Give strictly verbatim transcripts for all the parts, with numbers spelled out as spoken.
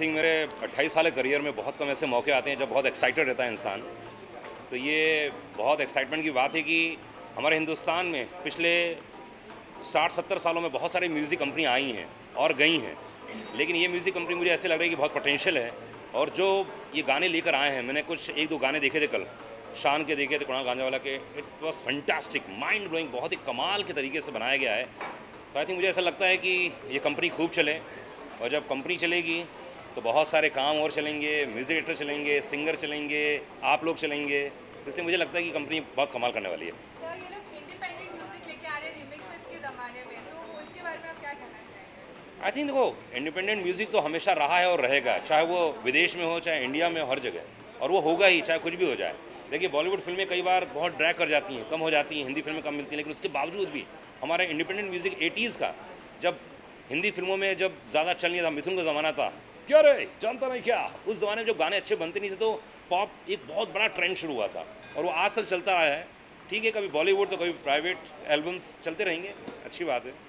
Think मेरे अट्ठाईस साल के करियर में बहुत कम ऐसे मौके आते हैं जब बहुत एक्साइटेड रहता है इंसान। तो ये बहुत एक्साइटमेंट की बात है कि हमारे हिंदुस्तान में पिछले साठ सत्तर सालों में बहुत सारी म्यूज़िक कंपनियाँ आई हैं और गई हैं, लेकिन ये म्यूज़िक कंपनी मुझे ऐसे लग रही है कि बहुत पोटेंशियल है। और जो ये गाने लेकर आए हैं, मैंने कुछ एक दो गाने देखे थे कल, शान के देखे थे, कुणाल गांजावाला के, it was fantastic, mind blowing, बहुत ही कमाल के तरीके से बनाया गया है। तो आई थिंक मुझे ऐसा लगता है कि ये कंपनी खूब चले, और जब कंपनी चलेगी तो बहुत सारे काम और चलेंगे, म्यूज़िक डायरेक्टर चलेंगे, सिंगर चलेंगे, आप लोग चलेंगे। तो इसलिए मुझे लगता है कि कंपनी बहुत कमाल करने वाली है। सर, ये लोग इंडिपेंडेंट म्यूजिक लेके आ रहे हैं रिमिक्सेस के ज़माने में, तो उसके बारे में आप क्या कहना चाहेंगे? आई थिंक देखो, इंडिपेंडेंट म्यूज़िक तो हमेशा रहा है और रहेगा, चाहे वो विदेश में हो चाहे इंडिया में हो, हर जगह, और वो होगा ही, चाहे कुछ भी हो जाए। देखिए, बॉलीवुड फिल्में कई बार बहुत ड्रैग कर जाती हैं, कम हो जाती हैं, हिंदी फिल्में कम मिलती हैं, लेकिन उसके बावजूद भी हमारा इंडिपेंडेंट म्यूज़िक एटीज़ का, जब हिंदी फिल्मों में जब ज़्यादा चल नहीं था, मिथुन का ज़माना था, क्या रे जानता नहीं क्या, उस ज़माने में जब गाने अच्छे बनते नहीं थे तो पॉप एक बहुत बड़ा ट्रेंड शुरू हुआ था, और वो आज तक चलता रहा है। ठीक है, कभी बॉलीवुड तो कभी प्राइवेट एल्बम्स चलते रहेंगे, अच्छी बात है।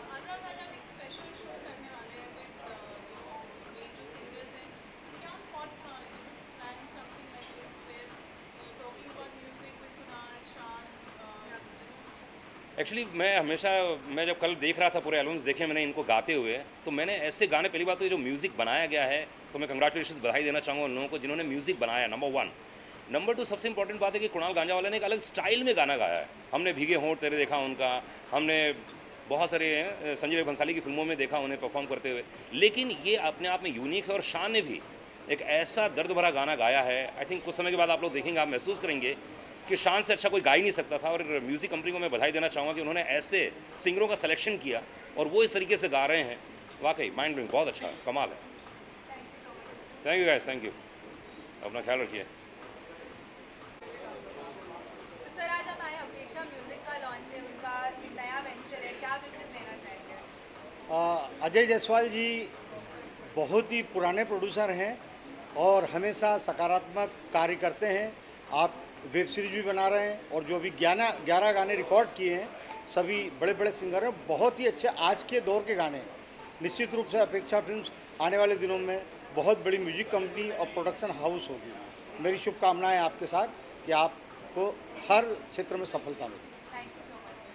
एक्चुअली मैं हमेशा, मैं जब कल देख रहा था, पूरे एल्बम्स देखे मैंने इनको गाते हुए, तो मैंने ऐसे गाने, पहली बात तो जो म्यूज़िक बनाया गया है, तो मैं कंग्रेचुलेशन बधाई देना चाहूँगा उन लोगों को जिन्होंने म्यूज़िक बनाया, नंबर वन। नंबर टू, सबसे इंपॉर्टेंट बात है कि कुणाल गांजावाला ने एक अलग स्टाइल में गाना गाया है। हमने भीगे होंठ तेरे देखा उनका, हमने बहुत सारे संजय भंसाली की फिल्मों में देखा उन्हें परफॉर्म करते हुए, लेकिन ये अपने आप में यूनिक है। और शान ने भी एक ऐसा दर्द भरा गाना गाया है, आई थिंक कुछ समय के बाद आप लोग देखेंगे, आप महसूस करेंगे कि शान से अच्छा कोई गा ही नहीं सकता था। और म्यूज़िक कंपनी को मैं बधाई देना चाहूँगा कि उन्होंने ऐसे सिंगरों का सिलेक्शन किया और वो इस तरीके से गा रहे हैं, वाकई माइंड ब्लोइंग, बहुत अच्छा, कमाल है। Thank you guys, thank you, अपना ख्याल रखिए। तो सर, आज हम आए, अपेक्षा म्यूजिक का लॉन्च है, उनका नया वेंचर है, क्या विशेष देना चाहेंगे? अजय जायसवाल जी बहुत ही पुराने प्रोड्यूसर हैं और हमेशा सकारात्मक कार्य करते हैं। आप वेब सीरीज भी बना रहे हैं और जो अभी ग्यारह ग्यारह गाने रिकॉर्ड किए हैं, सभी बड़े बड़े सिंगर हैं, बहुत ही अच्छे आज के दौर के गाने। निश्चित रूप से अपेक्षा फिल्म्स आने वाले दिनों में बहुत बड़ी म्यूजिक कंपनी और प्रोडक्शन हाउस होगी। मेरी शुभकामनाएं आपके साथ कि आपको हर क्षेत्र में सफलता मिले। Thank you so much.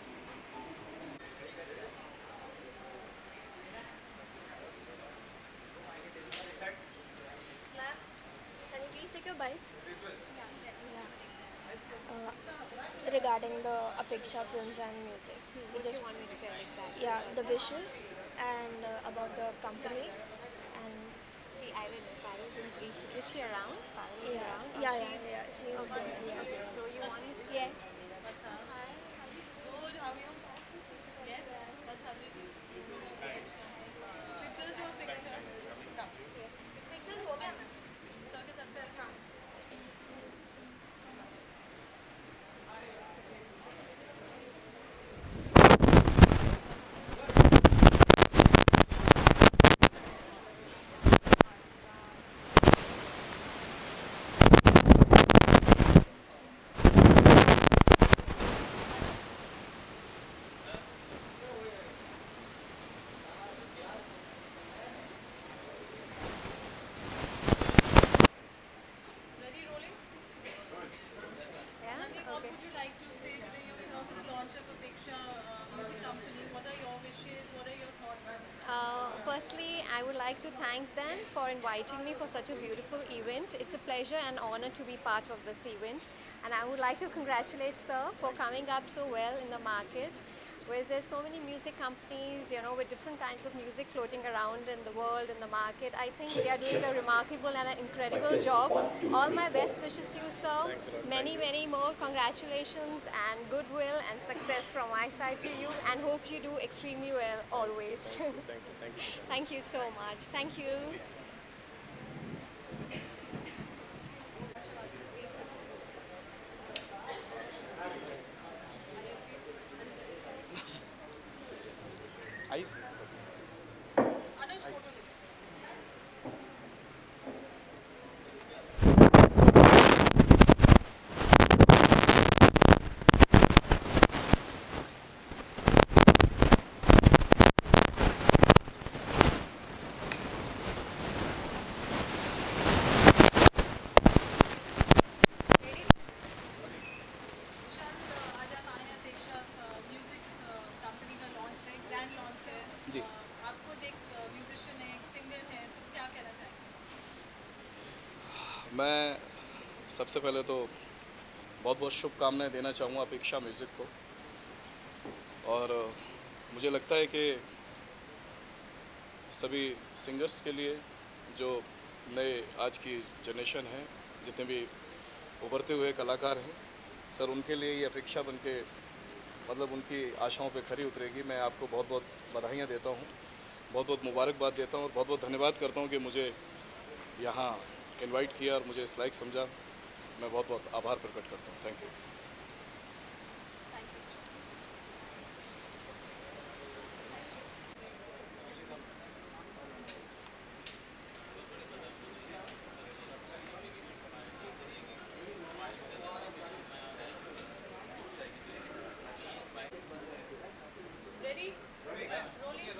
Can you please take your bites? Uh, regarding the Apeksha Films and Music. We just want me to tell exactly. Yeah, the wishes and uh, about the company and. See, I will. Parul will brief. Is she around? Parul is Yeah, around. yeah, Or yeah, she's- yeah. She is Okay. good. Yeah. Okay. So you want? Yes. What's up? Hi. Good, how are you? Yes, that's how you do. Pictures was picture. Come. Pictures हो गया ना? Sir के साथ फिर हाँ. Ready, rolling? Yeah. Nani, what Okay. would you like to say today? You will also the launch of Apeksha uh, Music Company. What are your wishes? What are your thoughts? Uh, firstly, I would like to thank them for inviting me for such a beautiful event. It's a pleasure and honor to be part of this event. And I would like to congratulate Sir for coming up so well in the market, where there's so many music companies, you know, with different kinds of music floating around in the world, in the market. I think they are doing a remarkable and an incredible job. All my best wishes to you, Sir. Many, many more congratulations and goodwill and success from my side to you, and hope you do extremely well always. Thank you, thank you, thank you. Thank you so much. Thank you. Ice? Anuj, photo ले. सबसे पहले तो बहुत बहुत शुभकामनाएं देना चाहूँगा अपेक्षा म्यूज़िक को। और मुझे लगता है कि सभी सिंगर्स के लिए जो नए आज की जनरेशन है, जितने भी उभरते हुए कलाकार हैं, सर उनके लिए ये अपेक्षा बन के मतलब उनकी आशाओं पे खरी उतरेगी। मैं आपको बहुत बहुत बधाइयाँ देता हूँ, बहुत बहुत मुबारकबाद देता हूँ और बहुत बहुत धन्यवाद करता हूँ कि मुझे यहाँ इनवाइट किया और मुझे इस लायक समझा। मैं बहुत बहुत आभार प्रकट करता हूँ। Thank you. Ready? Rolling.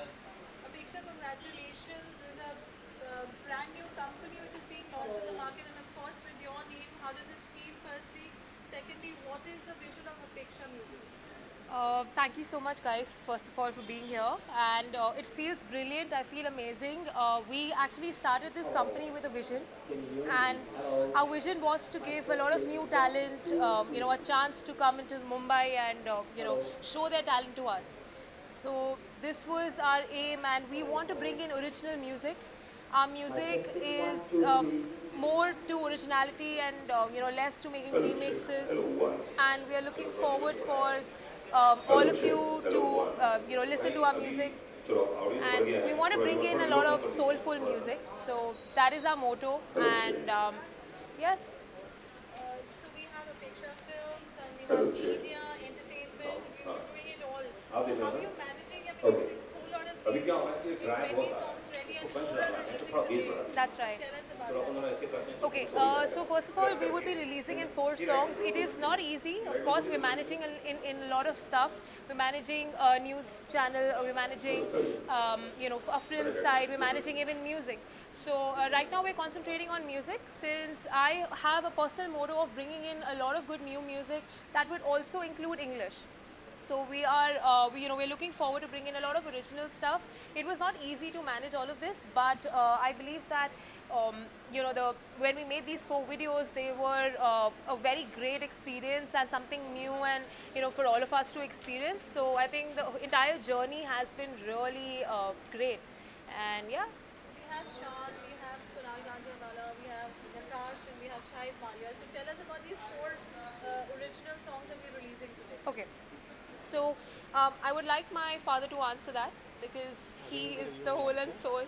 Apeksha, congratulations. This is a uh, brand new company which is being launched in the market, and of course with your name. How does it feel? Firstly, secondly, what is the vision of Apeksha Music? Uh, thank you so much, guys, first of all, for being here. And uh, it feels brilliant. I feel amazing. Uh, we actually started this company with a vision, and our vision was to give a lot of new talent, um, you know, a chance to come into Mumbai and uh, you know, show their talent to us. So this was our aim, and we want to bring in original music. Our music is um, more to originality and uh, you know, less to making remixes. And we are looking forward for um, all of you to uh, you know, listen to our music. And we want to bring in a lot of soulful music. So that is our motto. And um, yes. Uh, so we have Apeksha Films and we have media, entertainment. We are doing it all. So how are you managing? I mean, it's, it's a whole lot of things. With twenty songs ready and four are releasing today. That's right. Tell us about that. Okay, uh, so first of all, we would be releasing in four songs. It is not easy. Of course, we're managing in, in, in a lot of stuff. We're managing a news channel, or we're managing, um, you know, a film side, we're managing even music. So uh, right now we're concentrating on music, since I have a personal motto of bringing in a lot of good new music that would also include English. So we are, uh, we, you know, we're looking forward to bring in a lot of original stuff. It was not easy to manage all of this, but uh, I believe that, um, you know, the when we made these four videos, they were uh, a very great experience and something new, and you know, for all of us to experience. So I think the entire journey has been really uh, great, and yeah. So we have Sean, we have Kunal Ganjawala, we have Nakash, and we have Shahid Malia. So tell us about these four uh, original songs that we're releasing today. Okay. So um, I would like my father to answer that, because he is the whole and soul.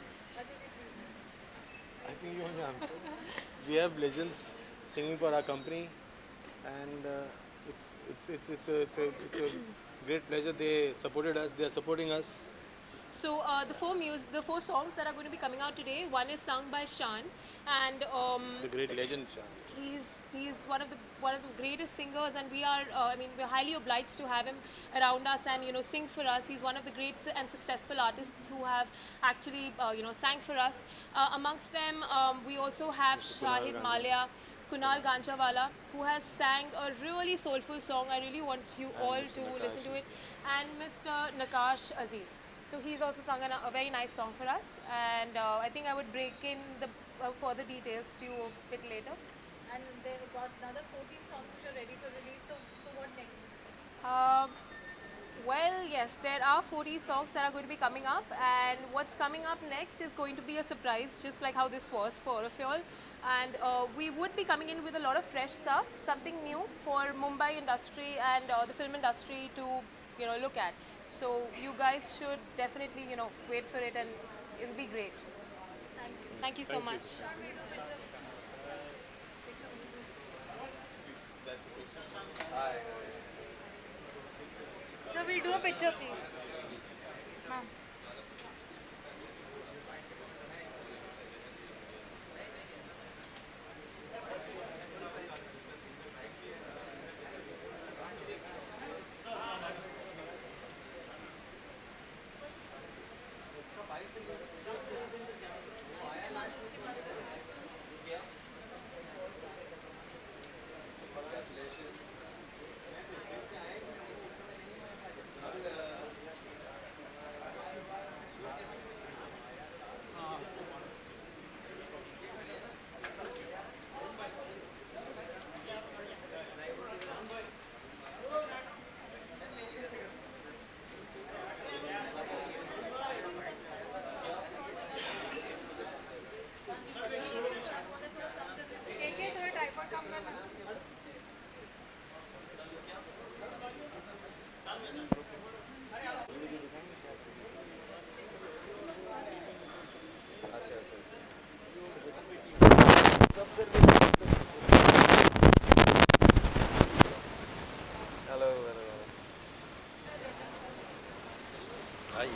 I think you want to answer. We have legends singing for our company, and uh, it's, it's, it's, it's, a, it's, a, it's a great pleasure. They supported us, they are supporting us. So uh, the four mus the four songs that are going to be coming out today, one is sung by Shan, and um, The great legend, Shan. he's he's one of the one of the greatest singers, and we are uh, I mean, we're highly obliged to have him around us and you know, sing for us. He's one of the great and successful artists who have actually uh, you know, sang for us. Uh, amongst them, um, we also have Shahid Malia, Kunal Ganjawala, who has sang a really soulful song. I really want you all to listen to it. And Mister Nakash Aziz. So he's also sung a, a very nice song for us. And uh, I think I would break in the uh, further details to you a bit later. And there have got another fourteen songs which are ready for release. So, so what next? Um, well, yes, there are forty songs that are going to be coming up, and what's coming up next is going to be a surprise, just like how this was for all of you all. And uh, we would be coming in with a lot of fresh stuff, something new for Mumbai industry and uh, the film industry to, you know, look at. So you guys should definitely, you know, wait for it, and it'll be great. Thank you. Thank you so Thank you. much. Sean, we do picture, picture. Picture. So we'll do a picture, please. Ma'am. कर देते। Hello hello आइए।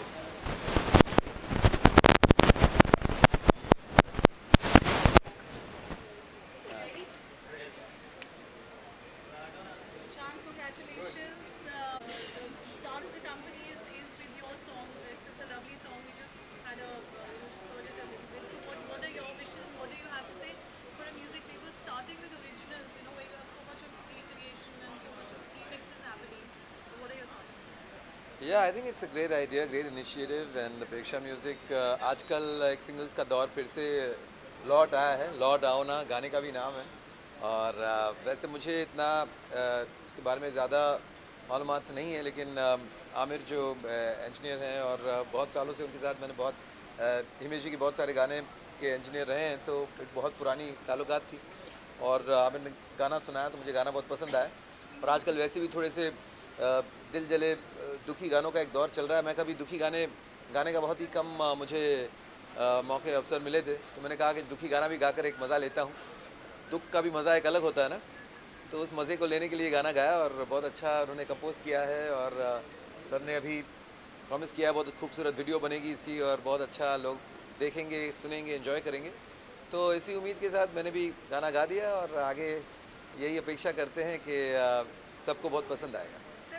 Shan, congratulations. Uh, the start of the company is, is with your song. It's, it's a lovely song. We just had a, uh, you know, just heard it a little bit. So what, what are your wishes? What do you have to say for a music label starting with originals, you know, where you have so much of recreation and so much of remixes happening? So what are your thoughts? Yeah, I think it's a great idea, great initiative and Apeksha Music uh, आजकल एक singles का दौर फिर से लौट आया है, लौट आओ ना गाने का भी नाम है और uh, वैसे मुझे इतना uh, उसके बारे में ज़्यादा मालूमात नहीं है लेकिन uh, आमिर जो इंजीनियर हैं और uh, बहुत सालों से उनके साथ मैंने बहुत हिमेश जी के बहुत सारे गाने के इंजीनियर रहे हैं तो एक बहुत पुरानी ताल्लुकात थी और uh, आमिर ने गाना सुनाया तो मुझे गाना बहुत पसंद आया और आजकल वैसे भी थोड़े से uh, दिल जले दुखी गानों का एक दौर चल रहा है। मैं कभी दुखी गाने गाने का बहुत ही कम मुझे आ, मौके अवसर मिले थे तो मैंने कहा कि दुखी गाना भी गाकर एक मज़ा लेता हूँ। दुख का भी मज़ा एक अलग होता है ना, तो उस मज़े को लेने के लिए गाना गाया और बहुत अच्छा उन्होंने कंपोज़ किया है और आ, सर ने अभी प्रॉमिस किया है बहुत खूबसूरत वीडियो बनेगी इसकी और बहुत अच्छा लोग देखेंगे, सुनेंगे, एंजॉय करेंगे। तो इसी उम्मीद के साथ मैंने भी गाना गा दिया और आगे यही अपेक्षा करते हैं कि आ, सबको बहुत पसंद आएगा।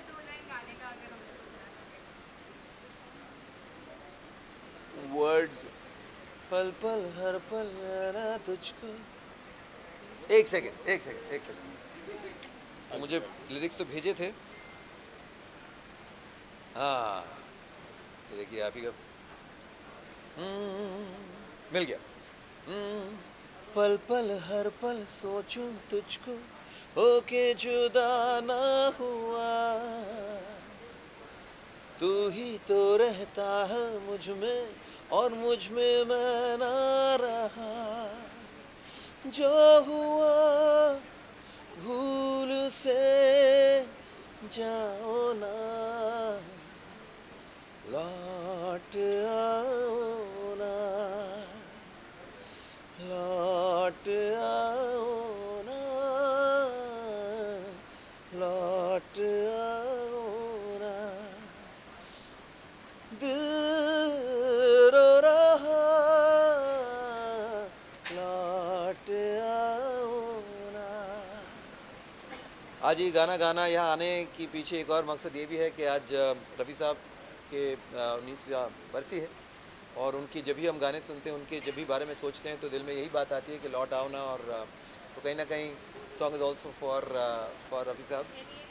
वर्ड्स पल पल हर पल ना तुझको। एक सेकेंड एक सेकेंड एक सेकेंड मुझे लिरिक्स तो भेजे थे। हाँ ये देखिए आप ही का मिल गया। पल पल हर पल सोचूं तुझको होके जुदा ना हुआ तू ही तो रहता है मुझ में और मुझ में मैं ना रहा जो हुआ भूल से जाओ ना लौट आओ ना लौट आओ ना लौट आओ ना दिल रो रहा लौट आओ ना। आज ये गाना गाना यहाँ आने के पीछे एक और मकसद ये भी है कि आज रफ़ी साहब के उन्नीसवीं बरसी है और उनकी जब भी हम गाने सुनते हैं उनके जब भी बारे में सोचते हैं तो दिल में यही बात आती है कि लौट आओ ना और तो कहीं ना कहीं song is also for for Rafi साहब।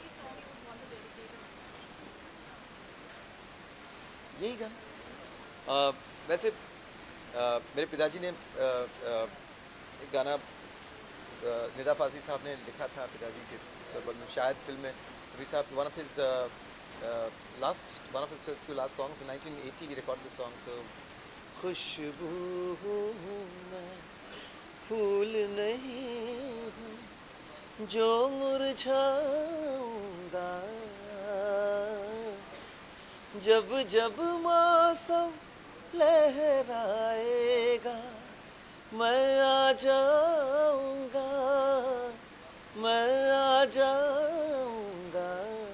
यही गाना uh, वैसे uh, मेरे पिताजी ने uh, uh, एक गाना uh, निदा फाज़ी साहब ने लिखा था पिताजी के सरबल में शायद फिल्म में रफ़ी साहब one of his last one of his few last songs in nineteen eighty we record this song. So खुशबू हूँ मैं फूल नहीं हूँ जो मुरझाऊंगा जब जब मौसम लहराएगा मैं आ जाऊंगा मैं आ जाऊंगा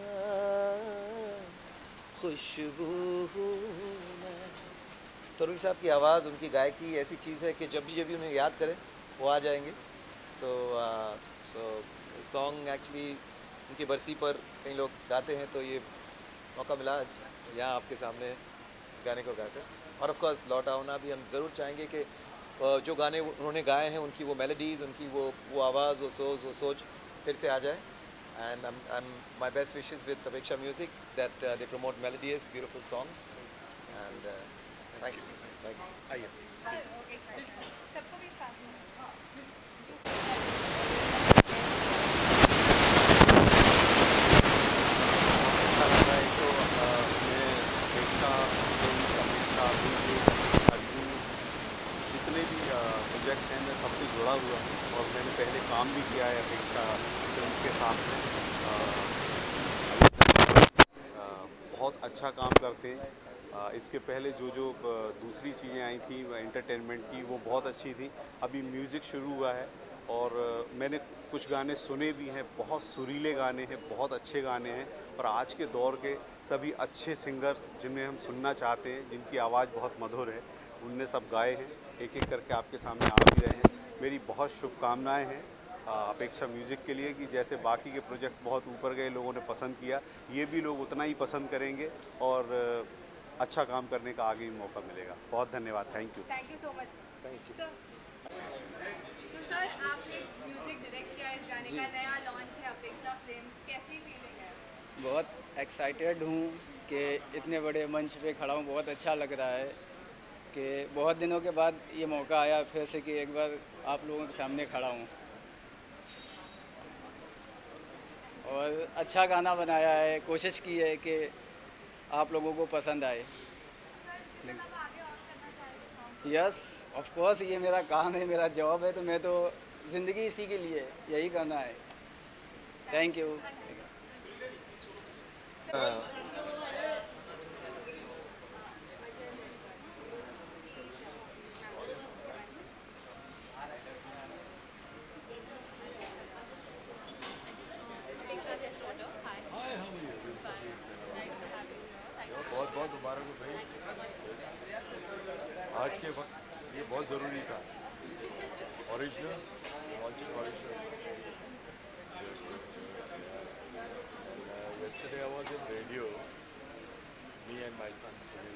खुशबू हूँ मैं। तो रफ़ी साहब की आवाज़ उनकी गायकी ऐसी चीज़ है कि जब भी जब भी उन्हें याद करें वो आ जाएंगे। तो सो सॉन्ग एक्चुअली उनकी बरसी पर कई लोग गाते हैं तो ये मौका मिला आज यहाँ आपके सामने इस गाने को गाकर। और ऑफ कोर्स लौट आओ ना भी हम ज़रूर चाहेंगे कि जो गाने उन्होंने गाए हैं उनकी वो मेलोडीज़ उनकी वो वो आवाज़ वो सोच वो सोच फिर से आ जाए। And I am my best wishes with Apeksha music that they promote melodious beautiful songs and thank you thank you. आइए जितने भी प्रोजेक्ट हैं मैं सबसे जुड़ा हुआ हूँ और मैंने पहले काम भी किया है अपेक्षा फिल्म्स के साथ में। बहुत अच्छा काम करते हैं। इसके पहले जो जो दूसरी चीज़ें आई थी एंटरटेनमेंट की वो बहुत अच्छी थी। अभी म्यूज़िक शुरू हुआ है और मैंने कुछ गाने सुने भी हैं, बहुत सुरीले गाने हैं, बहुत अच्छे गाने हैं। और आज के दौर के सभी अच्छे सिंगर्स जिन्हें हम सुनना चाहते हैं, जिनकी आवाज़ बहुत मधुर है, उनने सब गाए हैं, एक एक करके आपके सामने आ भी रहे हैं। मेरी बहुत शुभकामनाएं हैं अपेक्षा म्यूज़िक के लिए कि जैसे बाकी के प्रोजेक्ट बहुत ऊपर गए, लोगों ने पसंद किया, ये भी लोग उतना ही पसंद करेंगे और अच्छा काम करने का आगे भी मौका मिलेगा। बहुत धन्यवाद। Thank you. Thank you so much. Thank you. So sir, आपने म्यूजिक डायरेक्ट किया, इस गाने का नया लॉन्च है अपेक्षा फिल्म्स, कैसी फीलिंग है? बहुत एक्साइटेड हूँ कि इतने बड़े मंच पे खड़ा हूँ। बहुत अच्छा लग रहा है कि बहुत दिनों के बाद ये मौका आया फिर से कि एक बार आप लोगों के सामने खड़ा हूँ। और अच्छा गाना बनाया है, कोशिश की है कि आप लोगों को पसंद आए। यस ऑफ कोर्स, ये मेरा काम है, मेरा जॉब है, तो मैं तो ज़िंदगी इसी के लिए यही करना है। Thank you. बहुत बहुत मुबारक हो भाई। आज के वक्त ये बहुत ज़रूरी था। Original launching original. Yesterday I was in radio, me and my son Sunil.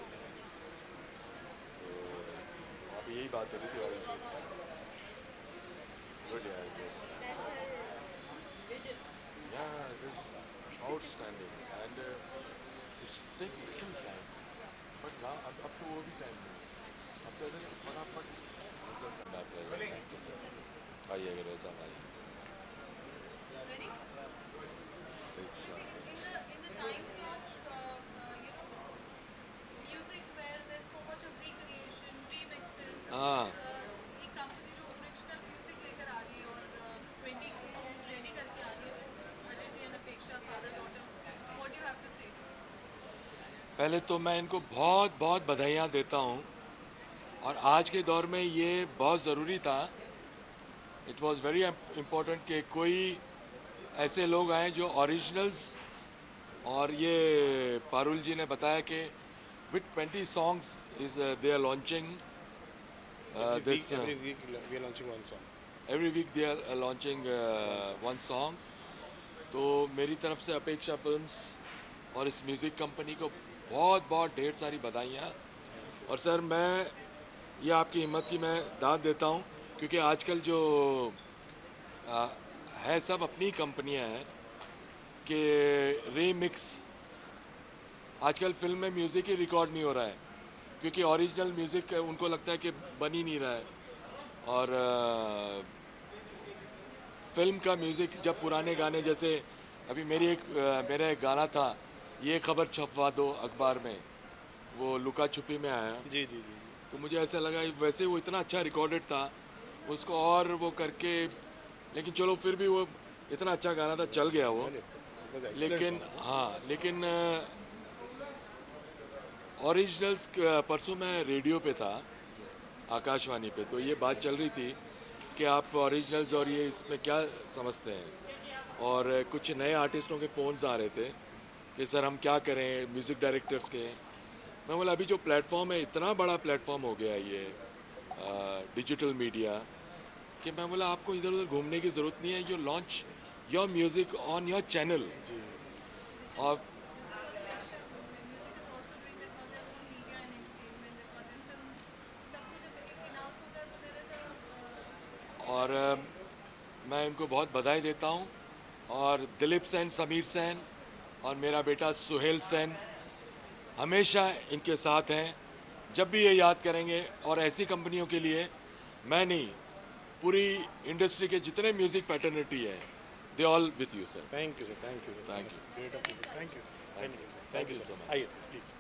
तो वहाँ पे यही बात हो रही थी ओरिजिनल। Good यार, good. That's her vision. Yeah, it is outstanding and uh, it's taking little time, but now up, up to वो भी time नहीं। अब तो इधर फटाफट result करना पड़ेगा। Thank you sir। आइए अगर ऐसा आइए। Ready? अपेक्षा। In the in the times of uh, uh, you know music where there's so much of recreation, remixes, हाँ। uh, एक कंपनी जो ओरिजिनल म्यूजिक लेकर आ रही है और ट्वेंटी सॉन्ग्स रेडी करके आ रही है, Ajay ji and Apeksha, father daughter, what do you have to say? पहले तो मैं इनको बहुत बहुत बधाइयाँ देता हूँ और आज के दौर में ये बहुत ज़रूरी था। इट वाज वेरी इम्पोर्टेंट कि कोई ऐसे लोग आए जो ओरिजिनल्स, और ये पारुल जी ने बताया कि with twenty songs is they are launching this Every week we are launching one song. Every week they are launching one song. तो मेरी तरफ से अपेक्षा फिल्म्स और इस म्यूज़िक कंपनी को बहुत बहुत ढेर सारी बधाइयाँ। और सर मैं ये आपकी हिम्मत की मैं दाद देता हूँ, क्योंकि आजकल जो आ, है सब अपनी कंपनियाँ हैं कि रीमिक्स, आजकल फिल्म में म्यूज़िक ही रिकॉर्ड नहीं हो रहा है क्योंकि ओरिजिनल म्यूज़िक उनको लगता है कि बन ही नहीं रहा है। और आ, फिल्म का म्यूज़िक जब पुराने गाने, जैसे अभी मेरी एक आ, मेरा एक गाना था, ये खबर छपवा दो अखबार में, वो लुका छुपी में आया। जी जी जी। तो मुझे ऐसा लगा वैसे वो इतना अच्छा रिकॉर्डेड था, उसको और वो करके, लेकिन चलो फिर भी वो इतना अच्छा गाना था, चल गया वो। लेकिन हाँ, लेकिन ओरिजिनल्स परसों मैं रेडियो पे था, आकाशवाणी पे, तो ये बात चल रही थी कि आप ओरिजिनल्स और ये इसमें क्या समझते हैं। और कुछ नए आर्टिस्टों के फ़ोन्स आ रहे थे कि सर हम क्या करें म्यूज़िक डायरेक्टर्स के। मैं बोला अभी जो प्लेटफॉर्म है, इतना बड़ा प्लेटफॉर्म हो गया ये डिजिटल मीडिया, कि मैं बोला आपको इधर उधर घूमने की ज़रूरत नहीं है, you launch your music on your channel. और और मैं इनको बहुत बधाई देता हूँ। और दिलीप सेन, समीर सेन और मेरा बेटा सुहेल सेन हमेशा इनके साथ हैं, जब भी ये याद करेंगे। और ऐसी कंपनियों के लिए मैं नहीं, पूरी इंडस्ट्री के जितने म्यूज़िक फैटर्निटी है, they all with you sir. Thank you sir. Thank you thank you thank you thank you thank you so much. आइए प्लीज़।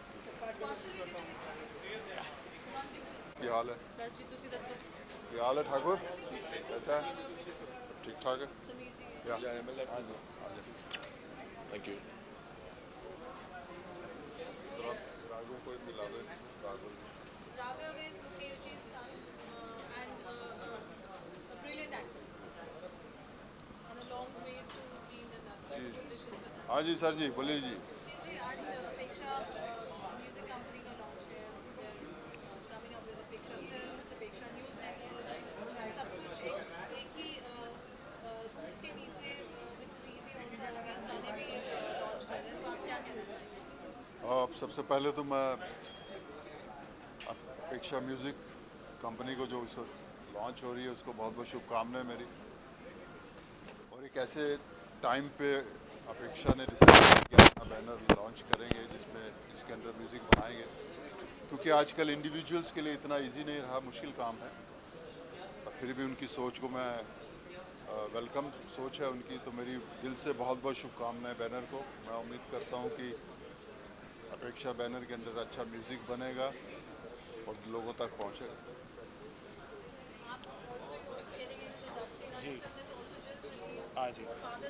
ਕੀ ਹਾਲ ਹੈ? दस जी तुसी दसो। ਕੀ ਹਾਲ ਹੈ ਠਾकुर? कैसा है? ठीक ठाक है? समीर जी। या थैंक यू। राघव को मिला दो। Raghav Raghav is Mukeshji's son uh, and uh, uh, a brilliant actor. On a long way to be in the industry. Good wishes for that. हाँ जी सर जी बोलिए जी। जी आज अपेक्षा म्यूजिक कंपनी का लॉन्च है, coming up with Apeksha films, Apeksha news network, सब कुछ एक एक ही रूफ के नीचे विच इज़ इजी ऑल्सो इस गाने भी लॉन्च कर रहे हैं, तो आप क्या कहना चाहेंगे? अब सबसे पहले तो मैं अपेक्षा म्यूज़िक कंपनी को जो इस लॉन्च हो रही है उसको बहुत बहुत शुभकामनाएं मेरी। और एक ऐसे टाइम पे अपेक्षा ने डिसाइड किया अपना बैनर लॉन्च करेंगे जिसमें जिसके अंदर म्यूज़िक बनाएंगे, क्योंकि आजकल इंडिविजुअल्स के लिए इतना इजी नहीं रहा, मुश्किल काम है। और फिर भी उनकी सोच को मैं वेलकम सोच है उनकी, तो मेरी दिल से बहुत बहुत शुभकामनाएं बैनर को। मैं उम्मीद करता हूँ कि अपेक्षा बैनर के अंदर अच्छा म्यूज़िक बनेगा और लोगों तक पहुँचेगा। जी हाँ जी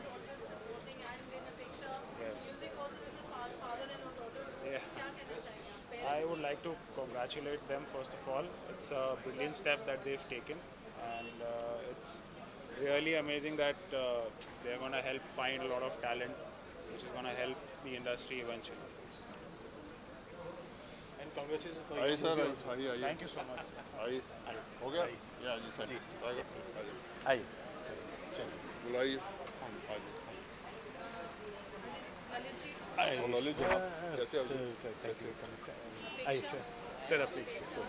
I would like to congratulate them first of all. It's a brilliant step that they've taken, and uh, it's really amazing that uh, they're going to help find a lot of talent, which is going to help the industry eventually. And congratulations for आइए your sir, movie. आइए आइए। Thank you so much. आइए, हो गया? या जी sir. आइए। चलिए। बुलाइए। आइए। ललित जी, कैसे हो? Sir, sir, thank you for coming, sir. आइए sir, sir Apeksha sir,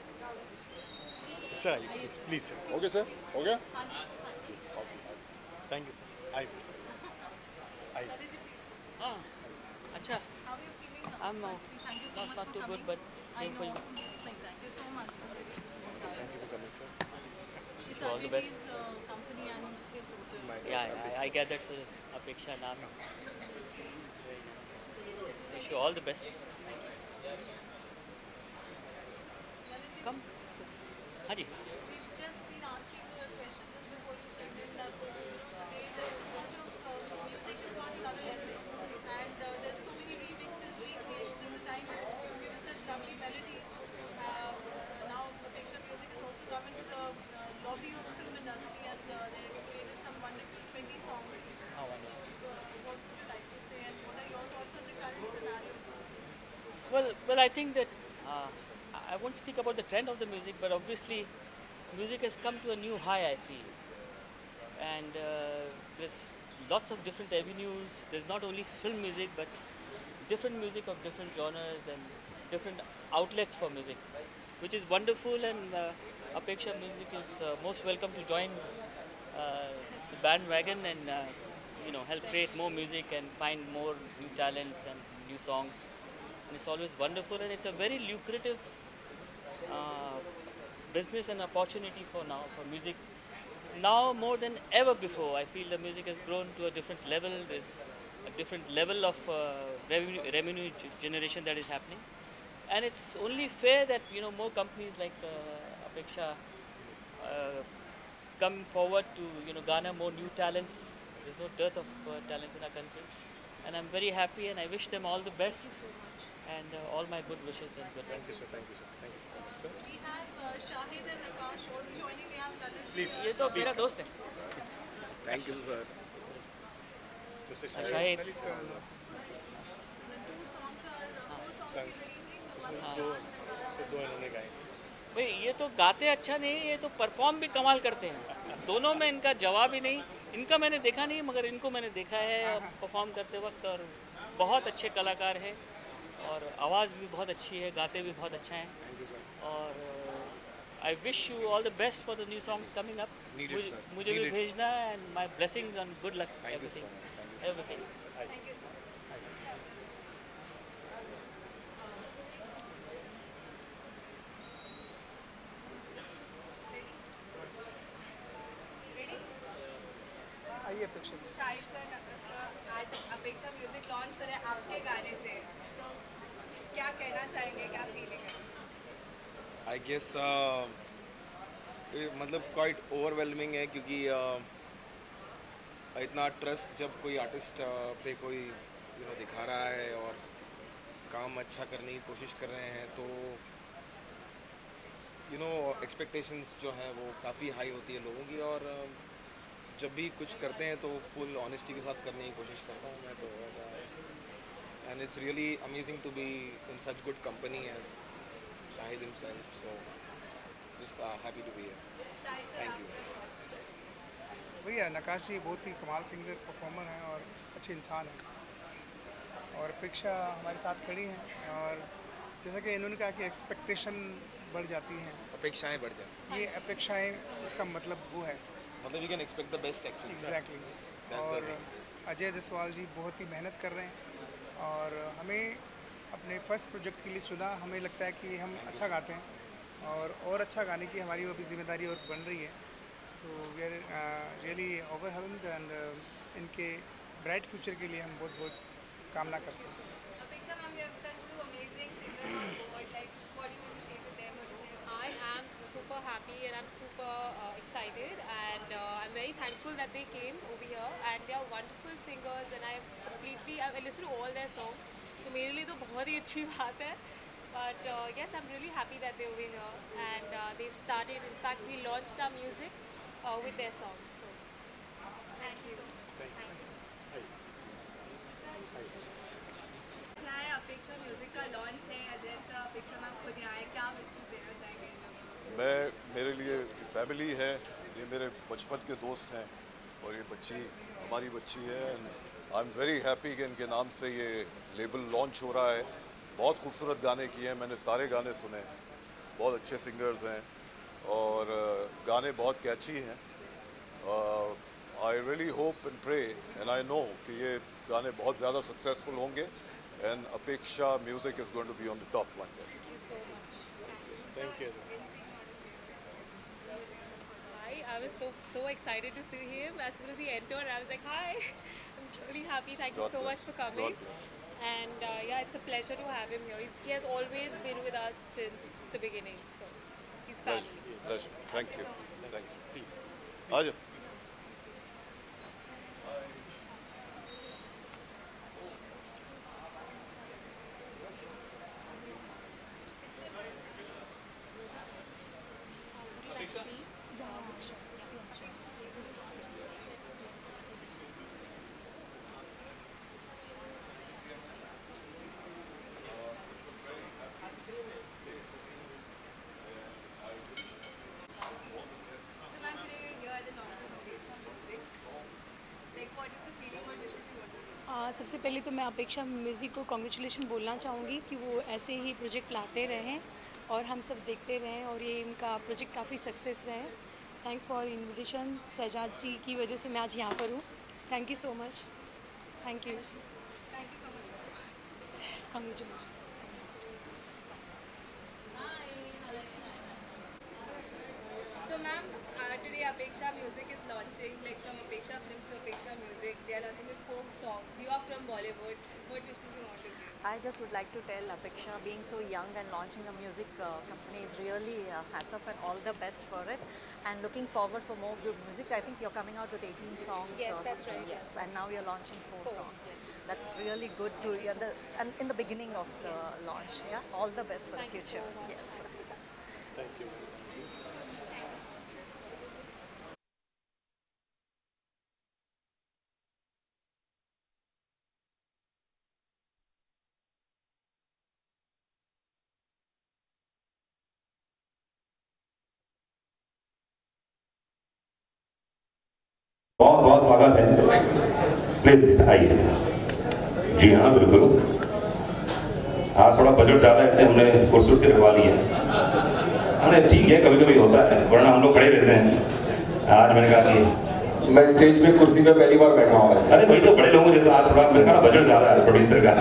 sir आइए प्लीज, प्लीज सर। हो गया सर? हो गया? जी, थैंक यू सर। आइए, आइए। हाँ, अच्छा। I'm uh, not not too good, but same for you. Thank you so much. Thank you for coming, sir. It's all the best. Ajay's uh, company and his daughter. Yeah, I, I get that uh, Apeksha naam. Wish you all the best. Come. हाँ जी. We've just been asking the question just before you came in that uh, today there's so much of uh, music has gone to another level, and uh, there's so many remixes being made. There's a time when you've given such lovely melodies. Uh, now Apeksha Music has also come into the uh, lobby of the film industry, and uh, they've created some wonderful twenty songs. How wonderful. So what would you like to say, and what are your thoughts on the current scenario? Well, well, I think that uh, I won't speak about the trend of the music, but obviously, music has come to a new high, I feel. And uh, there's lots of different avenues. There's not only film music, but different music of different genres and different outlets for music, which is wonderful. And uh, Apeksha Music is uh, most welcome to join uh, the bandwagon and uh, you know help create more music and find more new talents and new songs. And it's always wonderful, and it's a very lucrative uh, business and opportunity for now for music. Now more than ever before, I feel the music has grown to a different level. There's a different level of uh, revenue, revenue generation that is happening, and it's only fair that you know more companies like uh, Apeksha uh, come forward to you know garner more new talents. There's no dearth of uh, talent in our country, and I'm very happy, and I wish them all the best. And uh, all my good wishes and good luck. Thank you, sir. Thank you, sir. Thank you. Sir? We have uh, Shahid and Akash also joining. We have Lalit. Please. ये तो मेरा दोस्त है. Thank you, sir. Mister Uh, Shahid. Shahid. Sir, उसमें दो से दो इन्होंने गाए. भाई ये तो गाते अच्छा नहीं, ये तो परफॉर्म भी कमाल करते हैं. दोनों में इनका जवाब ही नहीं. इनका मैंने देखा नहीं, मगर इनको मैंने देखा है परफॉर्म करते वक्त, और बहुत अच्छे कलाकार हैं और आवाज़ भी बहुत अच्छी है, गाते भी बहुत अच्छा हैं. और I wish you all the best for the new songs coming up. मुझे भी भेजना, and my blessings and good luck everything everything. आइए अपेक्षा जी. शाहिद सर, नगर सर, आज अपेक्षा म्यूजिक लॉन्च हो रहा है आपके गाने से, तो क्या कहना चाहेंगे, क्या फीलिंग है? आई गेस मतलब क्वाइट ओवरवेलमिंग है, क्योंकि uh, इतना ट्रस्ट जब कोई आर्टिस्ट uh, पे कोई यू नो दिखा रहा है और काम अच्छा करने की कोशिश कर रहे हैं, तो यू नो एक्सपेक्टेशंस जो हैं वो काफ़ी हाई होती है लोगों की, और जब भी कुछ करते हैं तो फुल ऑनेस्टी के साथ करने की कोशिश करता हूँ मैं तो। And it's really amazing to be in such good company as Shahid himself, so just happy to be here. Thank you. भैया नकाश जी बहुत ही कमाल सिंगर परफॉर्मर हैं और अच्छे इंसान हैं, और अपेक्षा हमारे साथ खड़ी हैं, और जैसा कि इन्होंने कहा कि एक्सपेक्टेशन बढ़ जाती हैं, अपेक्षाएं बढ़ जाती ये अपेक्षाएं उसका मतलब वो है, मतलब you can expect the best actually. Exactly. और अजय जसवाल जी बहुत ही मेहनत कर रहे हैं, और हमें अपने फर्स्ट प्रोजेक्ट के लिए चुना। हमें लगता है कि हम अच्छा गाते हैं, और और अच्छा गाने की हमारी वो भी जिम्मेदारी और बन रही है, तो we are really overwhelmed and इनके ब्राइट फ्यूचर के लिए हम बहुत बहुत कामना करते हैं। I am super happy and I'm super uh, excited, and uh, I'm very thankful that they came over here, and they are wonderful singers, and I've completely I've listened to all their songs, so मेरे लिए तो बहुत ही अच्छी बात है। But uh, yes, I'm really happy that they're over here, and uh, they started, in fact we launched our music uh, with their songs. So Thank you. Thank you. क्या है अपेक्षा म्यूजिक का लॉन्च है, Ajay sir, अपेक्षा ma'am खुद यहाँ आए, क्या विशेष देना चाहेंगे? मैं, मेरे लिए फैमिली है, ये मेरे बचपन के दोस्त हैं, और ये बच्ची हमारी बच्ची है, and I am very happy कि इनके नाम से ये लेबल लॉन्च हो रहा है। बहुत खूबसूरत गाने किए हैं, मैंने सारे गाने सुने हैं, बहुत अच्छे सिंगर्स हैं, और गाने बहुत कैची हैं। I really hope and pray and I know कि ये गाने बहुत ज़्यादा सक्सेसफुल होंगे, and Apeksha music is going to be on the top one day. Thank you. Hi, I was so so excited to see him. As soon as he entered, I was like, hi. I'm really happy. Thank you so much for coming. And uh, yeah, it's a pleasure to have him here. He's, he has always been with us since the beginning, so he's family. Pleasure. Thank you. Thank you. आ जाओ। सबसे पहले तो मैं अपेक्षा music को congratulation बोलना चाहूँगी कि वो ऐसे ही प्रोजेक्ट लाते रहें और हम सब देखते रहें, और ये इनका प्रोजेक्ट काफ़ी सक्सेस रहे। Thanks for invitation, Sajjad ji की वजह से मैं आज यहाँ पर हूँ। Thank you so much. Thank you. Thank you so much. Congratulation. So ma'am, uh, today Apeksha Music is launching, like from Apeksha Films to Apeksha Music. They are launching with folk songs. You are from Bollywood. What wishes you want to give? I just would like to tell Apeksha, being so young and launching a music uh, company is really uh, hats off and all the best for it. And looking forward for more good music. I think you're coming out with eighteen songs Yes, or that's something. right. Yes, and now you're launching four, Four, songs. yes. That's really good to you. And, the, and in the beginning of the launch, yeah. All the best for Thank the you future. so much. Yes. Thank you. बहुत बहुत स्वागत है। Please आइए। जी हाँ बिल्कुल। आज थोड़ा budget ज़्यादा है इसलिए हमने कुर्सी से लगवा ली है। अरे ठीक है, कभी कभी होता है, वरना हम लोग खड़े रहते हैं। आज मैंने कहा कि मैं स्टेज पे कुर्सी पे पहली बार बैठा हूँ। अरे वही तो बड़े लोगों जैसे आज थोड़ा मेरे बजट ज़्यादा है प्रोड्यूसर का।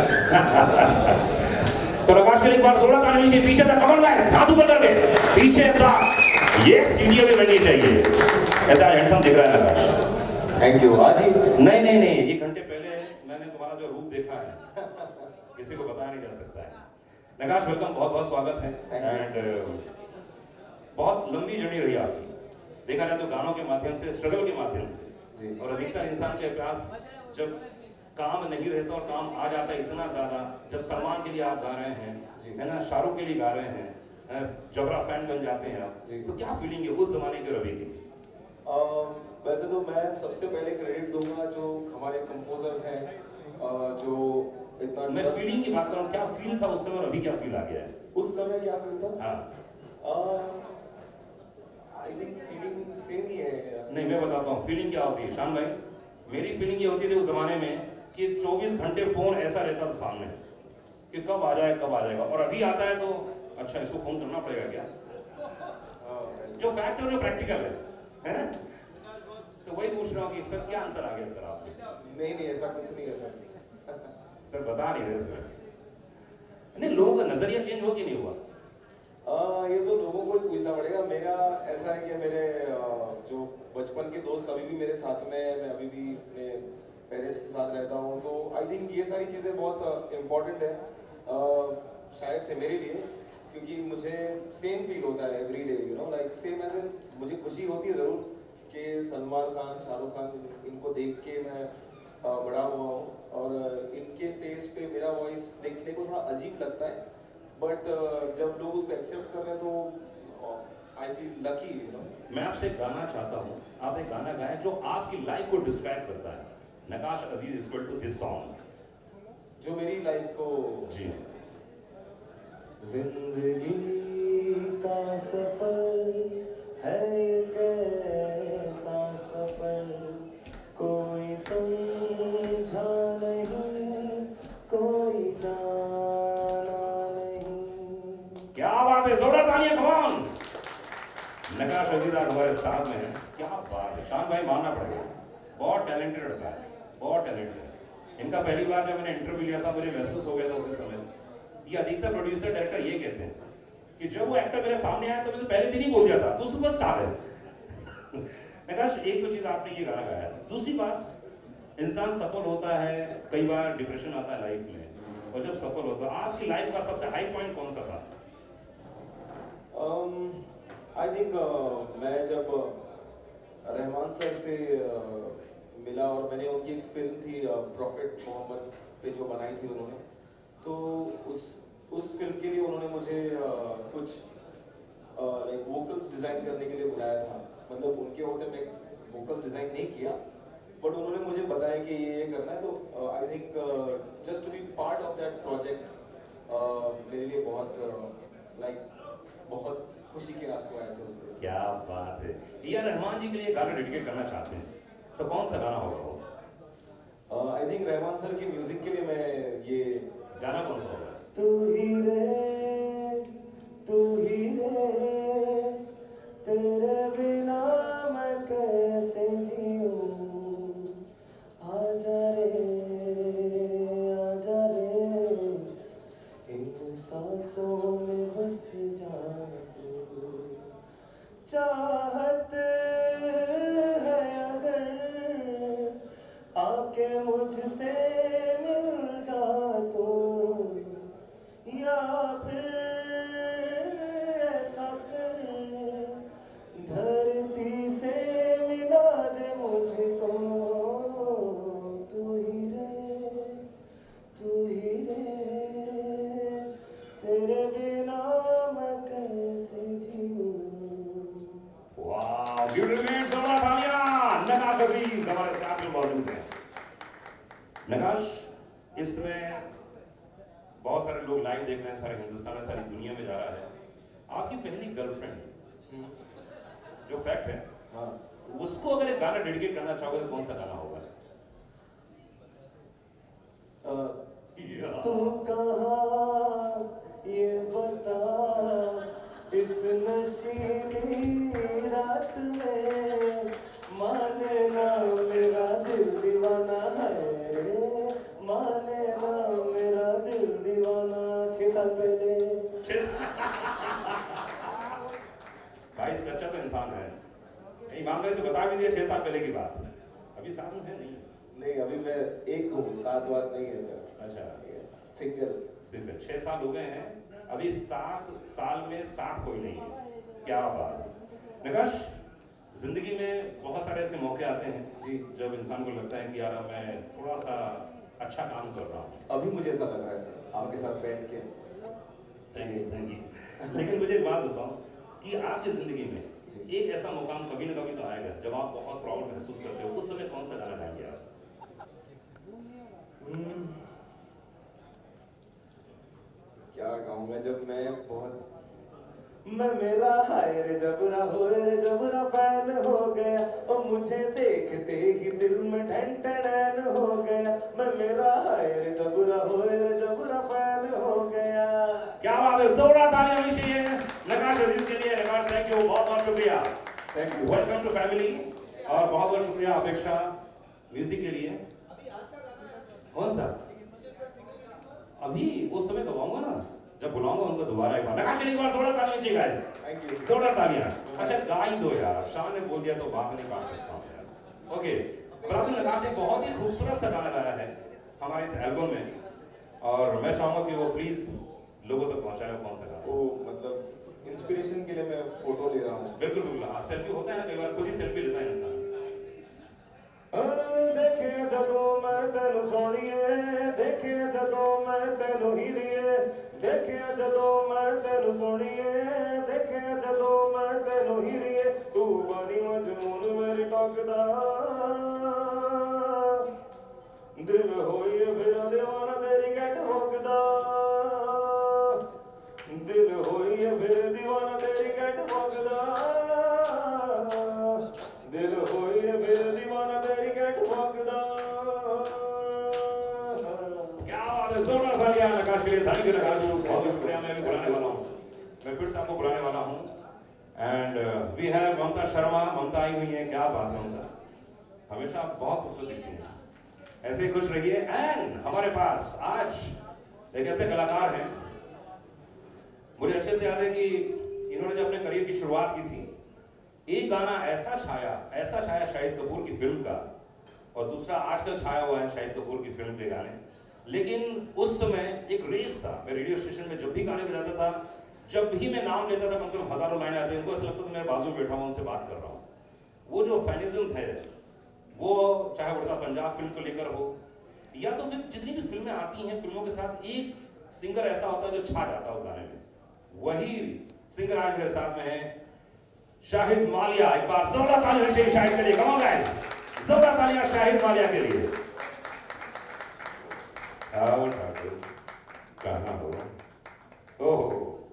तो आकाश के लिए एक बार जोड़ा ताली नीचे, पीछे तक कमर में हाथ ऊपर करके पीछे तक ये सीढ़ियों में बननी चाहिए। ऐसा हैंडसम दिख रहा है आकाश। Thank you. आज ही नहीं नहीं नहीं, एक घंटे पहले मैंने तुम्हारा जो रूप देखा है किसी को बताया नहीं जा सकता है। नकाश वेलकम, बहुत बहुत स्वागत है। एंड बहुत लंबी जर्नी रही आपकी, देखा जाए तो गानों के माध्यम से, स्ट्रगल के माध्यम से, और अधिकतर इंसान के पास जब काम नहीं रहता और काम आ जाता है इतना ज़्यादा, जब सलमान के लिए आप गा रहे हैं, है ना, शाहरुख के लिए गा रहे हैं, जबरा फैन बन जाते हैं आप, तो क्या फीलिंग है उस जमाने के और अभी की? वैसे तो मैं सबसे पहले क्रेडिट दूंगा जो हमारे कंपोजर्स हैं, जो इतना मैं फीलिंग की बात कर रहा हूँ, क्या फील था उस समय और अभी क्या फील आ गया है? उस समय क्या फील था? हाँ आई थिंक फीलिंग सेम ही है। नहीं, मैं बताता हूँ फीलिंग क्या होती है शान भाई। मेरी फीलिंग ये होती थी उस जमाने में कि चौबीस घंटे फोन ऐसा रहता था सामने कि कब आ जाए कब आ जाएगा, और अभी आता है तो अच्छा इसको फोन करना पड़ेगा क्या? जो फैक्ट है जो प्रैक्टिकल है, हैं? तो वही पूछ रहा हूँ कि सर क्या अंतर आ गया सर आपसे? नहीं नहीं ऐसा कुछ नहीं है सर। सर बता नहीं रहे सर। नहीं, लोगों का नजरिया चेंज हो कि नहीं हुआ? आ, ये तो लोगों को ही पूछना पड़ेगा। मेरा ऐसा है कि मेरे जो बचपन के दोस्त अभी भी मेरे साथ में, मैं अभी भी अपने पेरेंट्स के साथ रहता हूँ, तो आई थिंक ये सारी चीज़ें बहुत इम्पोर्टेंट है शायद से मेरे लिए, क्योंकि मुझे सेम फील होता है every day, you know like same as in मुझे खुशी होती है ज़रूर कि सलमान खान, शाहरुख खान, इनको देख के मैं बड़ा हुआ हूँ, और इनके फेस पे मेरा वॉइस देखने को थोड़ा अजीब लगता है, बट जब लोग उसको एक्सेप्ट कर रहे हैं तो I feel lucky, you know. मैं आपसे एक गाना चाहता हूँ, आप एक गाना गाएं जो आपकी लाइफ को डिस्क्राइब करता है। Nakash Aziz is equal to this song, जो मेरी लाइफ को। जी। जिंदगी का सफर है ये कैसा सफर, कोई समझा नहीं, कोई जाना नहीं। क्या बात है, जोरदार तालियां, कम ऑन। नकाश अजीज आज हमारे साथ में है, क्या बात है। शान भाई मानना पड़ेगा, बहुत टैलेंटेड लड़का है, बहुत टैलेंटेड है। इनका पहली बार जब मैंने इंटरव्यू लिया था मुझे महसूस हो गया था उसी समय, ये अधिकतर प्रोड्यूसर डायरेक्टर ये कहते हैं कि जब वो एक्टर मेरे सामने आया तो मुझे पहले दिन ही बोल दिया था तू सुपरस्टार है। नकाश, एक तो चीज़ आपने ये गाना गाया था, दूसरी बात इंसान सफल होता है, कई बार डिप्रेशन आता है लाइफ में, और जब सफल होता है, आपकी लाइफ का सबसे हाई पॉइंट कौन सा था? आई um, थिंक uh, मैं जब रहमान सर से uh, मिला, और मैंने उनकी एक फिल्म थी प्रॉफिट uh, मोहम्मद पे जो बनाई थी उन्होंने, तो उस उस फिल्म के लिए उन्होंने मुझे uh, कुछ लाइक वोकल्स डिज़ाइन करने के लिए बुलाया था। मतलब उनके होते मैं वोकल्स डिज़ाइन नहीं किया, बट उन्होंने मुझे बताया कि ये ये करना है, तो I think just to be part of that project मेरे लिए बहुत लाइक uh, बहुत खुशी के आंसू आए थे उस दिन। क्या बात है। यार रहमान जी के लिए गाना डेडिकेट करना चाहते हैं तो कौन सा गाना होगा वो? आई थिंक रहमान सर के म्यूजिक के लिए मैं ये गाना कौन सा होगा? तू ही रे तू ही रे तेरे बिना मैं कैसे जीऊं, आजा रे आजा रे इन सांसों में बस जा तू, चाहत है अगर आके मुझसे मिल जा तू, या फिर ऐसा कर धरती से मिला दे मुझको, तू ही रे तू ही रे तेरे बिना मैं कैसे जीऊं। वाह, ब्यूटीफुल, जोरदार तालियां। नकाश अजीज हमारे साथ में मौजूद हैं। नकाश, इसमें बहुत सारे लोग लाइव देख रहे हैं, सारे हिंदुस्तान में, सारी दुनिया में जा रहा है। आपकी पहली गर्लफ्रेंड जो फैक्ट है, हाँ, उसको अगर एक गाना डेडिकेट करना चाहोगे तो कौन सा गाना होगा? तू कहाँ ये बता इस नशीली रात में, माने ना मेरा दिल दीवाना है रे, माने ना मेरा दिल दीवाना। छह साल पहले भाई सच्चा तो इंसान है, ईमानदारी से बता भी दिया छह साल पहले की बात। अभी साथ में है नहीं? नहीं, अभी मैं एक हूँ, सात बात नहीं है सर। अच्छा, सिंगल सिर्फ छह साल हो गए हैं, अभी सात साल में साथ कोई नहीं है। क्या बात है। नकाश, जिंदगी में बहुत सारे ऐसे मौके आते हैं जी जब इंसान को लगता है कि यार मैं थोड़ा सा अच्छा काम कर रहा हूँ। अभी मुझे ऐसा लग रहा है सर आपके साथ बैठ के थैंक यू थैंक यू। लेकिन मुझे एक बात बताओ कि आपकी ज़िंदगी में एक ऐसा मुकाम कभी ना कभी तो आएगा जब आप बहुत प्राउड महसूस करते हो, उस समय कौन सा गाना गाएंगे आप? क्या गाऊंगा जब मैं बहुत मैं मेरा हाय रे जबरा हो रे जबरा फैन हो गया और मुझे देखते ही दिल में ठन ठन हो गया। मैं मेरा हाय रे जबरा हो रे जबरा फैन हो गया। क्या बात है, जोरदार तालियां होनी चाहिए नकाश अजीज के लिए। नकाश थैंक यू, बहुत बहुत शुक्रिया, thank you, welcome to family. और बहुत बहुत शुक्रिया अपेक्षा म्यूजिक के लिए। कौन सा? अभी उस समय गवाऊंगा ना जब बुलाऊंगा उनको दोबारा एक बार। नकाश के लिए एक बार जोरदार तालियां चाहिए गाइस, थैंक यू, जोरदार तालियां। अच्छा गा ही दो यार, शान ने बोल दिया तो बात नहीं काट सकता हूं यार। ओके, बराबर नकाश ने बहुत ही खूबसूरत सा गाना गाया है हमारे इस एल्बम में, और मैं चाहूंगा कि वो प्लीज लोगों तक पहुंचाए। कौन सा गाना? वो मतलब इंस्पिरेशन के लिए मैं फोटो ले रहा हूँ। बिल्कुल बिल्कुल, हाँ सेल्फी होता है ना, कई बार खुद ही सेल्फी लेता है इंसान। देखे जदों मैं तेनू सोनिए, देखे जदों मैं तेनू हीरिए, देखे जदों मैं तेनू सोनिए, देखे जदों मैं तेनू हीरिए, तू बनी मजनून मेरी टकदा दिल होई फिर दीवाना तेरी कैट भोगदा, दिल होई फिर दीवाना तेरी कैट भोगदा, दिल होई फिर दीवाना तेरी कैट भोगदा। क्या बात है, जोरदार तालियां नकाश के लिए। थैंक यू नकाश, बहुत शुक्रिया। मैं भी बुलाने वाला हूँ, मैं फिर से आपको बुलाने वाला हूँ। And we have Mamta Sharma. Mamta आई हुई है, क्या बात है ममता, हमेशा आप बहुत खूबसूरत दिखती हैं, ऐसे ही खुश रहिए। एंड हमारे पास आज एक ऐसे कलाकार हैं, मुझे अच्छे से याद है कि इन्होंने जब अपने करियर की शुरुआत की थी, एक गाना ऐसा छाया ऐसा छाया शाहिद कपूर की फिल्म का, और दूसरा आजकल छाया हुआ है शाहिद कपूर की फिल्म के गाने। लेकिन उस समय एक रेस था, मैं रेडियो स्टेशन में जब भी गाने बजाता था, जब भी मैं नाम लेता था, कम से कम हजारों लाइनें आती, इनको ऐसा लगता था मेरे बाजू में बैठा हुआ उनसे बात कर रहा हूँ। वो जो फैनिज्म है, वो चाहे उड़ता पंजाब फिल्म को लेकर हो, या तो फिर जितनी भी फिल्में आती हैं, फिल्मों के साथ एक सिंगर ऐसा होता है जो छा जाता है उस गाने में। वही सिंगर आज मेरे साथ में है शाहिद मालिया। एक बार जोरदार तालियां चाहिए शाहिद के लिए। कम ऑन गाइस, जोरदार तालियां शाहिद मालिया के लिए। आओ ठाकुर, कहाँ हो? ओह,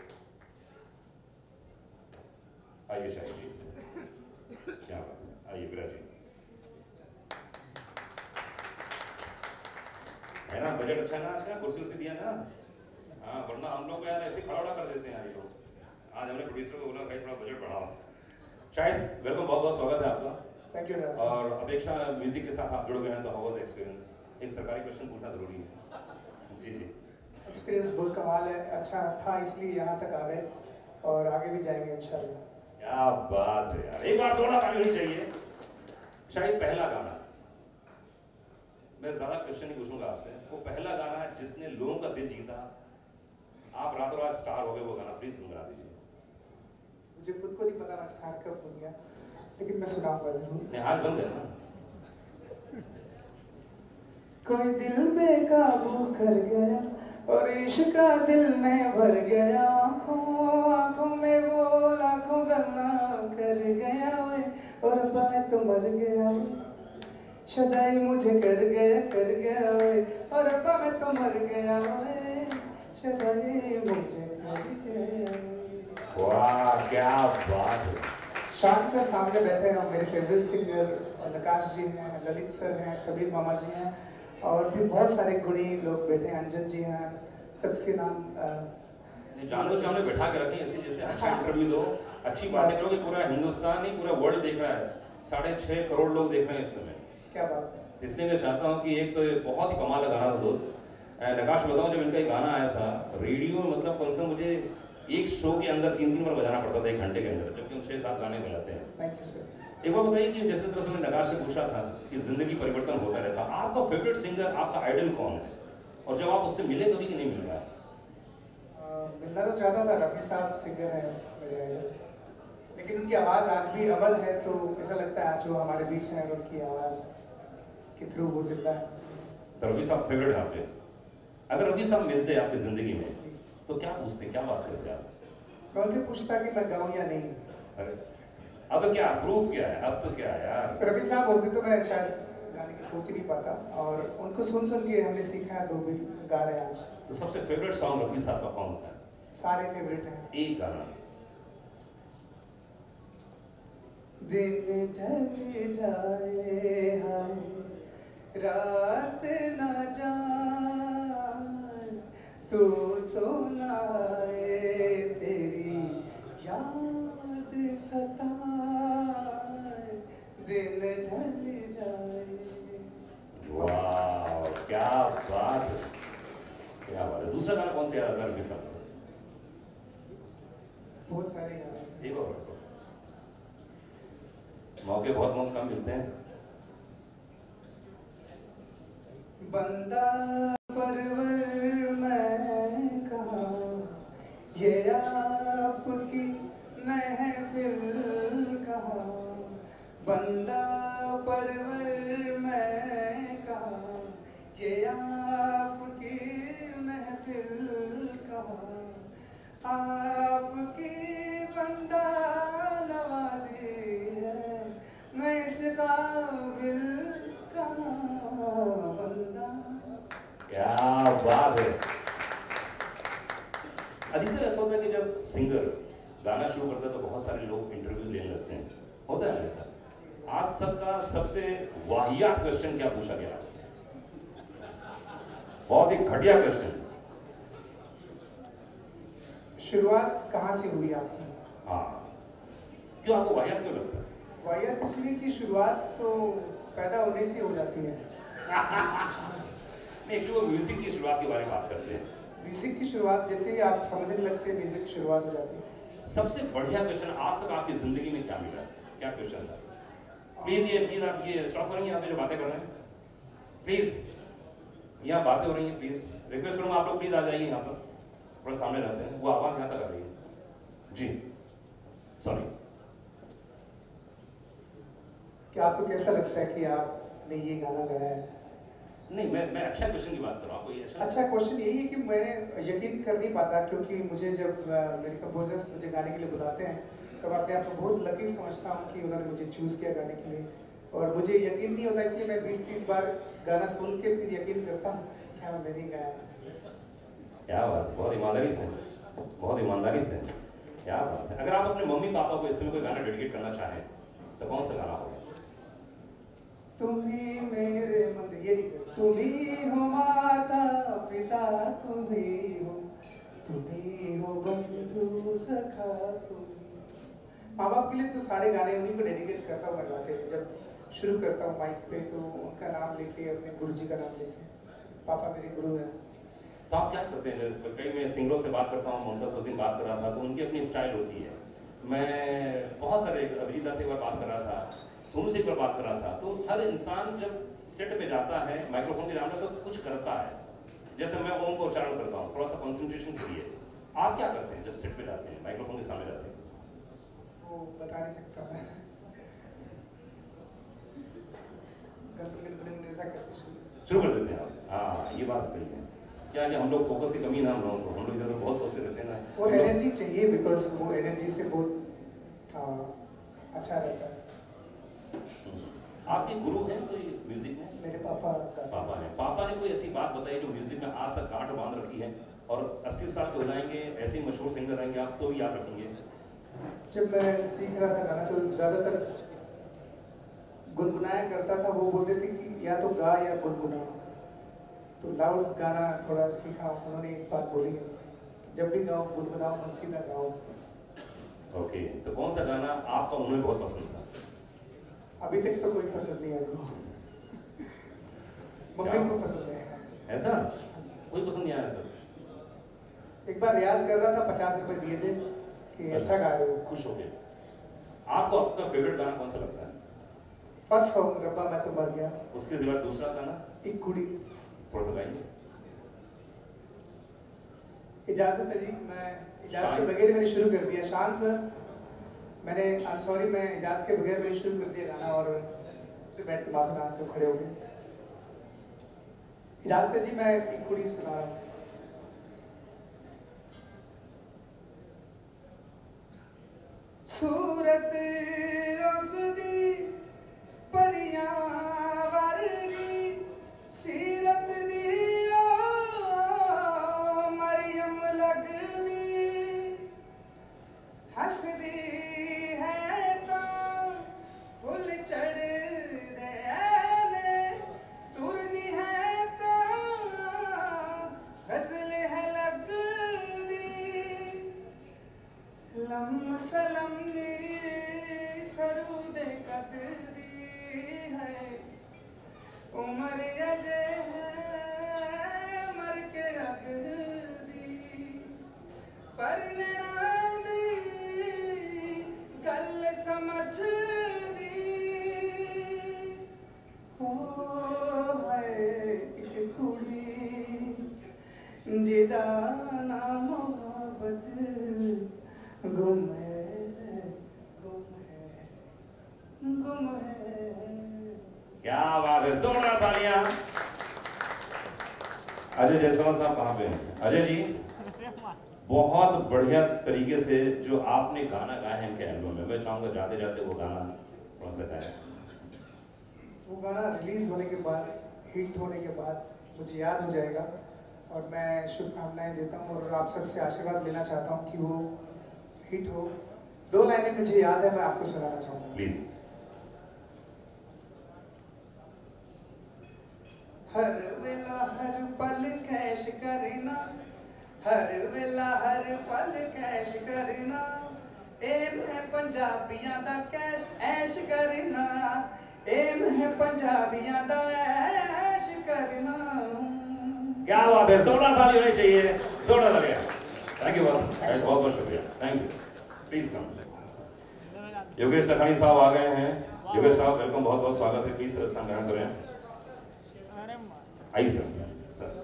आइए शाहिद जी, क्या बात है, आइए विराज जी। है ना, बजट अच्छा है ना आज का, कुर्सी उर्सी दिया ना? हाँ, वरना हम लोग यार ऐसे खड़ा कर देते हैं यार ये लोग। आज हमने प्रोड्यूसर को बोला भाई थोड़ा बजट बढ़ाओ। शायद वेलकम, बहुत बहुत स्वागत है आपका। Thank you. और अपेक्षा म्यूजिक के साथ आप जुड़ गए हैं, तो हाउ वाज एक्सपीरियंस? एक सरकारी क्वेश्चन पूछना जरूरी है। जी जी। एक्सपीरियंस बहुत कमाल है, अच्छा था इसलिए यहाँ तक आ गए और आगे भी जाएंगे इंशाल्लाह। क्या बात है यार, एक बार जोड़ा ताली होनी चाहिए। शायद पहला गाना, मैं ज्यादा क्वेश्चन नहीं पूछूंगा आपसे, वो पहला गाना जिसने लोगों का दिल जीता, आप रातों रात स्टार हो गए, वो गाना प्लीज गुनगुना दीजिए। मुझे खुद को नहीं पता मैं स्टार कब बन गया, लेकिन मैं सुनाऊंगा जरूर। नहीं, आज बन गया ना। कोई दिल बेकाबू कर गया और इश्क का दिल में भर गया, आँखों आँखों में वो लाखों गल्ला कर गया वे, और अब्बा मैं तो मर गया वे, शदाई मुझे कर गया कर गया वे, और अब्बा मैं तो मर गया वे, शदाई मुझे कर गया। वाह क्या बात है। शान सर सामने बैठे हैं, मेरे फेवरेट सिंगर, नकाश जी हैं, ललित सर हैं, सबीर मामा जी हैं, और भी बहुत सारे गुणी लोग बैठे हैं, अंजन जी हैं, सबके नाम जानवर सामने बैठा के रखें, इसलिए जैसे अच्छा इंटरव्यू दो, अच्छी बातें करो कि पूरा हिंदुस्तान नहीं पूरा वर्ल्ड देख रहा है, साढ़े छः करोड़ लोग देख रहे हैं इस समय। क्या बात है। इसलिए मैं चाहता हूँ कि एक तो बहुत ही कमाल का गाना था दोस्त। नकाश बताऊँ, जब इनका एक गाना आया था रेडियो में, मतलब कम से कम मुझे एक शो के अंदर तीन तीन बार बजाना पड़ता था एक घंटे के अंदर, जबकि हम छः सात गाने बजाते हैं। Thank you sir. एक बार बताइए कि जैसे तरह से मैंने नकाश से पूछा था कि जिंदगी परिवर्तन होता रहता, आपका फेवरेट सिंगर, आपका आइडल कौन है, और जब आप उससे मिले कभी कि नहीं मिल रहा है? मिलना तो चाहता था, रफ़ी साहब सिंगर हैं मेरे आइडल, लेकिन उनकी आवाज़ आज भी अमर है, तो ऐसा लगता है आज वो हमारे बीच हैं और उनकी आवाज़ के थ्रू वो जिंदा है। तो रफ़ी साहब फेवरेट है आपके? अगर रफ़ी साहब मिलते हैं आपकी ज़िंदगी में तो क्या पूछते, क्या बात करते आप? मैं उनसे पूछता कि मैं गाऊं या नहीं। अरे अब क्या प्रूफ क्या है, अब तो क्या है यार। रवि साहब होते तो मैं शायद गाने की सोच नहीं पाता, और उनको सुन सुन के हमने सीखा है, तो भी गा रहे हैं आज। तो सबसे फेवरेट सॉन्ग रफी साहब का कौन सा है? सारे फेवरेट हैं। एक गाना। दिन ढल जाए हाय रात ना जाए, तू तो ना आए, तेरी याद सताए, दिन ढल जाए। वाह क्या बात है, क्या बात है। दूसरा गाना कौन सा याद आता है रफी साहब को? बहुत सारे गाने हैं। एक और मौके बहुत बहुत कम मिलते हैं। बंदा परवर मैं कहाँ, ये आपकी महफिल कहाँ, बंदा परवर मैं कहाँ, ये आपकी महफिल कहाँ, आपकी बंदा नवाजी है, मैं इस काबिल कहाँ, बंदा। क्या बात है। अधिकतर ऐसा होता है कि जब सिंगर गाना शुरू करता है तो बहुत सारे लोग इंटरव्यू लेने लगते हैं, होता है ना ऐसा? आज तक का सबसे वाहियात क्वेश्चन क्या पूछा गया आपसे? बहुत ही घटिया क्वेश्चन। शुरुआत कहाँ से हुई आपकी? हाँ, क्यों आपको वाहियात क्यों लगता है? वाहियात इसलिए कि शुरुआत तो पैदा होने से हो जाती है। नहीं, एक्चुअली वो म्यूजिक की शुरुआत के बारे में बात करते हैं। म्यूजिक की शुरुआत जैसे ही आप समझने लगते हैं, म्यूजिक की शुरुआत हो जाती है। सबसे बढ़िया क्वेश्चन आज तक आपकी जिंदगी में क्या मिला, क्या क्वेश्चन था? प्लीज ये प्लीज आप ये स्टॉप करेंगे, यहाँ पे जो बातें कर रहे हैं प्लीज, यहाँ बातें हो रही हैं, प्लीज रिक्वेस्ट करूँगा आप लोग प्लीज आ जाइए यहाँ पर, थोड़ा सामने रहते हैं, वो आवाज़ यहाँ तक आ रही है जी, सॉरी। क्या आपको कैसा लगता है कि आपने ये गाना गाया है? नहीं, मैं मैं अच्छा क्वेश्चन की बात कर रहा हूँ। कोई अच्छा अच्छा क्वेश्चन यही है कि मैंने यकीन कर नहीं पाता, क्योंकि मुझे जब मेरे कंपोजर्स मुझे गाने के लिए बुलाते हैं तो मैं अपने आप को बहुत लकी समझता हूँ कि उन्होंने मुझे चूज़ किया गाने के लिए, और मुझे यकीन नहीं होता, इसलिए मैं बीस तीस बार गाना सुन के फिर यकीन करता हूँ क्या मैंने गाया है। क्या बात, बहुत ईमानदारी से, बहुत ईमानदारी से, क्या बात है। अगर आप अपने मम्मी पापा को इस समय कोई गाना डेडिकेट करना चाहें तो कौन सा गाना होगा? तुम ही मेरे मंदिर, ये नहीं सर, तुम ही हो माता पिता, तुम ही हो, तुम ही हो बंधु सखा, तुम ही। माँ बाप के लिए तो सारे गाने उन्हीं को डेडिकेट करता हूँ मैं गाते हैं। जब शुरू करता हूँ माइक पे तो उनका नाम लेके, अपने गुरु जी का नाम लेके, पापा मेरे गुरु हैं। तो आप क्या करते हैं? कई मैं सिंगरों से बात करता हूँ, उनका उस दिन बात कर रहा था, तो उनकी अपनी स्टाइल होती है। मैं बहुत सारे अभिनेता से एक बार बात कर रहा था, सोनू से एक बार बात कर रहा था, तो हर इंसान जब सेट पे जाता है माइक्रोफोन के सामने तो कुछ करता है। जैसे मैं ओम को उच्चारण करता हूँ थोड़ा सा कंसंट्रेशन के लिए, आप क्या करते हैं जब सेट पे जाते हैं, माइक्रोफोन के सामने जाते हैं? वो बता नहीं सकता मैं, ऐसा करके शुरू कर देते हैं आप। हाँ, ये बात सही है। क्या ये हम लोग फोकस की कमी ना हम लोगों को, हम लोग इधर उधर बहुत सोचते रहते हैं ना। वो एनर्जी चाहिए, बिकॉज वो एनर्जी से बहुत आ, अच्छा रहता है। आपके गुरु हैं कोई म्यूजिक में? मेरे पापा पापा हैं। पापा ने कोई ऐसी बात बताई जो म्यूजिक में आज तक गांठ बांध रखी है और अस्सी साल के हो जाएंगे ऐसे ही मशहूर सिंगर रहेंगे आप तो भी याद रखेंगे? जब मैं सीख रहा था गाना तो ज़्यादातर गुनगुनाया करता था, वो बोलते थे कि या तो गा या गुनगुना, तो लाउड गाना थोड़ा सीखा। उन्होंने एक बात बोली है कि जब भी गाओ गुनगुनाओ मत सीधा गाओ। ओके, तो कौन सा गाना आपका उन्हें बहुत पसंद था? अभी तक तो कोई पसंद नहीं है उनको, मम्मी को पसंद है। ऐसा कोई पसंद नहीं आया सर? एक बार रियाज कर रहा था, पचास रुपए दिए थे कि अच्छा गा रहे हो। खुश हो गए। आपको आपका फेवरेट गाना कौन सा लगता है? फर्स्ट सॉन्ग रब्बा मैं तो मर गया। उसके सिवा दूसरा गाना? एक कुड़ी। थोड़ा सा गाएंगे? इजाजत है जी, मैं इजाजत के बगैर मैंने शुरू कर दिया। शान सर, मैंने आई एम सॉरी, मैं इजाजत के बगैर मैंने शुरू कर दिया गाना और सबसे बैठ के माफी मांगते खड़े हो गए। इजाजत है जी, मैं एक कुड़ी सुना रहा हूँ। उमर अजे मर के अगदी पर नैना दी गल समझ दी हो है एक कुड़ी जिदा नाम मोहब्बत गुम है गुम है गुम है। क्या बात है, जोरदार तालियां। अजय जायसवाल साहब कहाँ पे हैं? अजय जी, बहुत बढ़िया तरीके से जो आपने गाना गाया है इनके एल्बम में, मैं चाहूँगा जाते जाते वो गाना थोड़ा सा गाया। वो गाना रिलीज होने के बाद, हिट होने के बाद मुझे याद हो जाएगा और मैं शुभकामनाएं देता हूँ और आप सबसे आशीर्वाद लेना चाहता हूँ कि वो हिट हो। दो लाइनें मुझे याद है, मैं आपको सुनाना चाहूँगा। प्लीज। हर वेला हर पल कैश करना, हर वेला हर पल कैश करना, एम है पंजाबियां दा कैश ऐश करना, एम है पंजाबियां दा ऐश करना। क्या बात है, जोरदार ताली होनी चाहिए, जोरदार तालियां। थैंक यू बॉस, बहुत बहुत शुक्रिया, thank you. Please come. Yogesh Lakhani साहब आ गए हैं। योगेश साहब वेलकम, बहुत बहुत स्वागत है। प्लीज स्थान ग्रहण करें। आइए सर। सर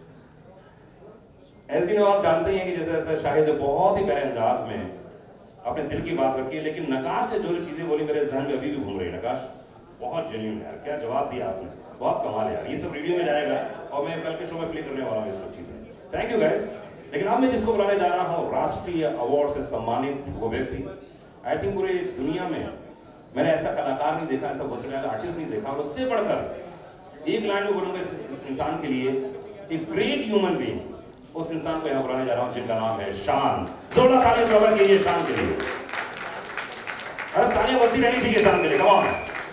ऐसे नो आप जानते हैं कि जैसे जैसे शाहिद बहुत ही प्यारे अंदाज में अपने दिल की बात रखी है, लेकिन नकाश ने जो जो चीजें बोली मेरे जहन में अभी भी घूम रही है। नकाश बहुत जेन्युइन है यार, क्या जवाब दिया आपने, बहुत कमाल है यार। ये सब रेडियो में जाएगा और मैं कल के शो में प्ले करने वाला हूँ ये सब चीजें। Thank you guys. लेकिन अब मैं जिसको बुलाने जा रहा हूँ, राष्ट्रीय अवार्ड से सम्मानित वो व्यक्ति, आई थिंक पूरी दुनिया में मैंने ऐसा कलाकार नहीं देखा, ऐसा वर्सेटाइल आर्टिस्ट नहीं देखा, और उससे बढ़कर एक लाइन में बोलूंगा इस, इस इंसान के लिए, एक ग्रेट ह्यूमन बीइंग, उस इंसान को यहाँ बुलाने जा रहा हूँ जिनका नाम है शान। जोरदार तालियां स्वागत कीजिए शान के लिए। अरे तालियां बसी रहनी चाहिए शान के लिए, कम ऑन।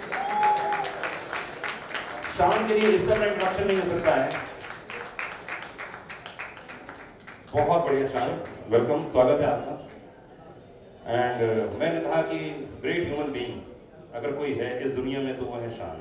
शान के लिए इससे बड़ा इंट्रोडक्शन नहीं हो सकता है। बहुत बढ़िया शान, वेलकम, स्वागत है आपका। एंड uh, मैंने कहा कि ग्रेट ह्यूमन बीइंग अगर कोई है इस दुनिया में तो वो है शान।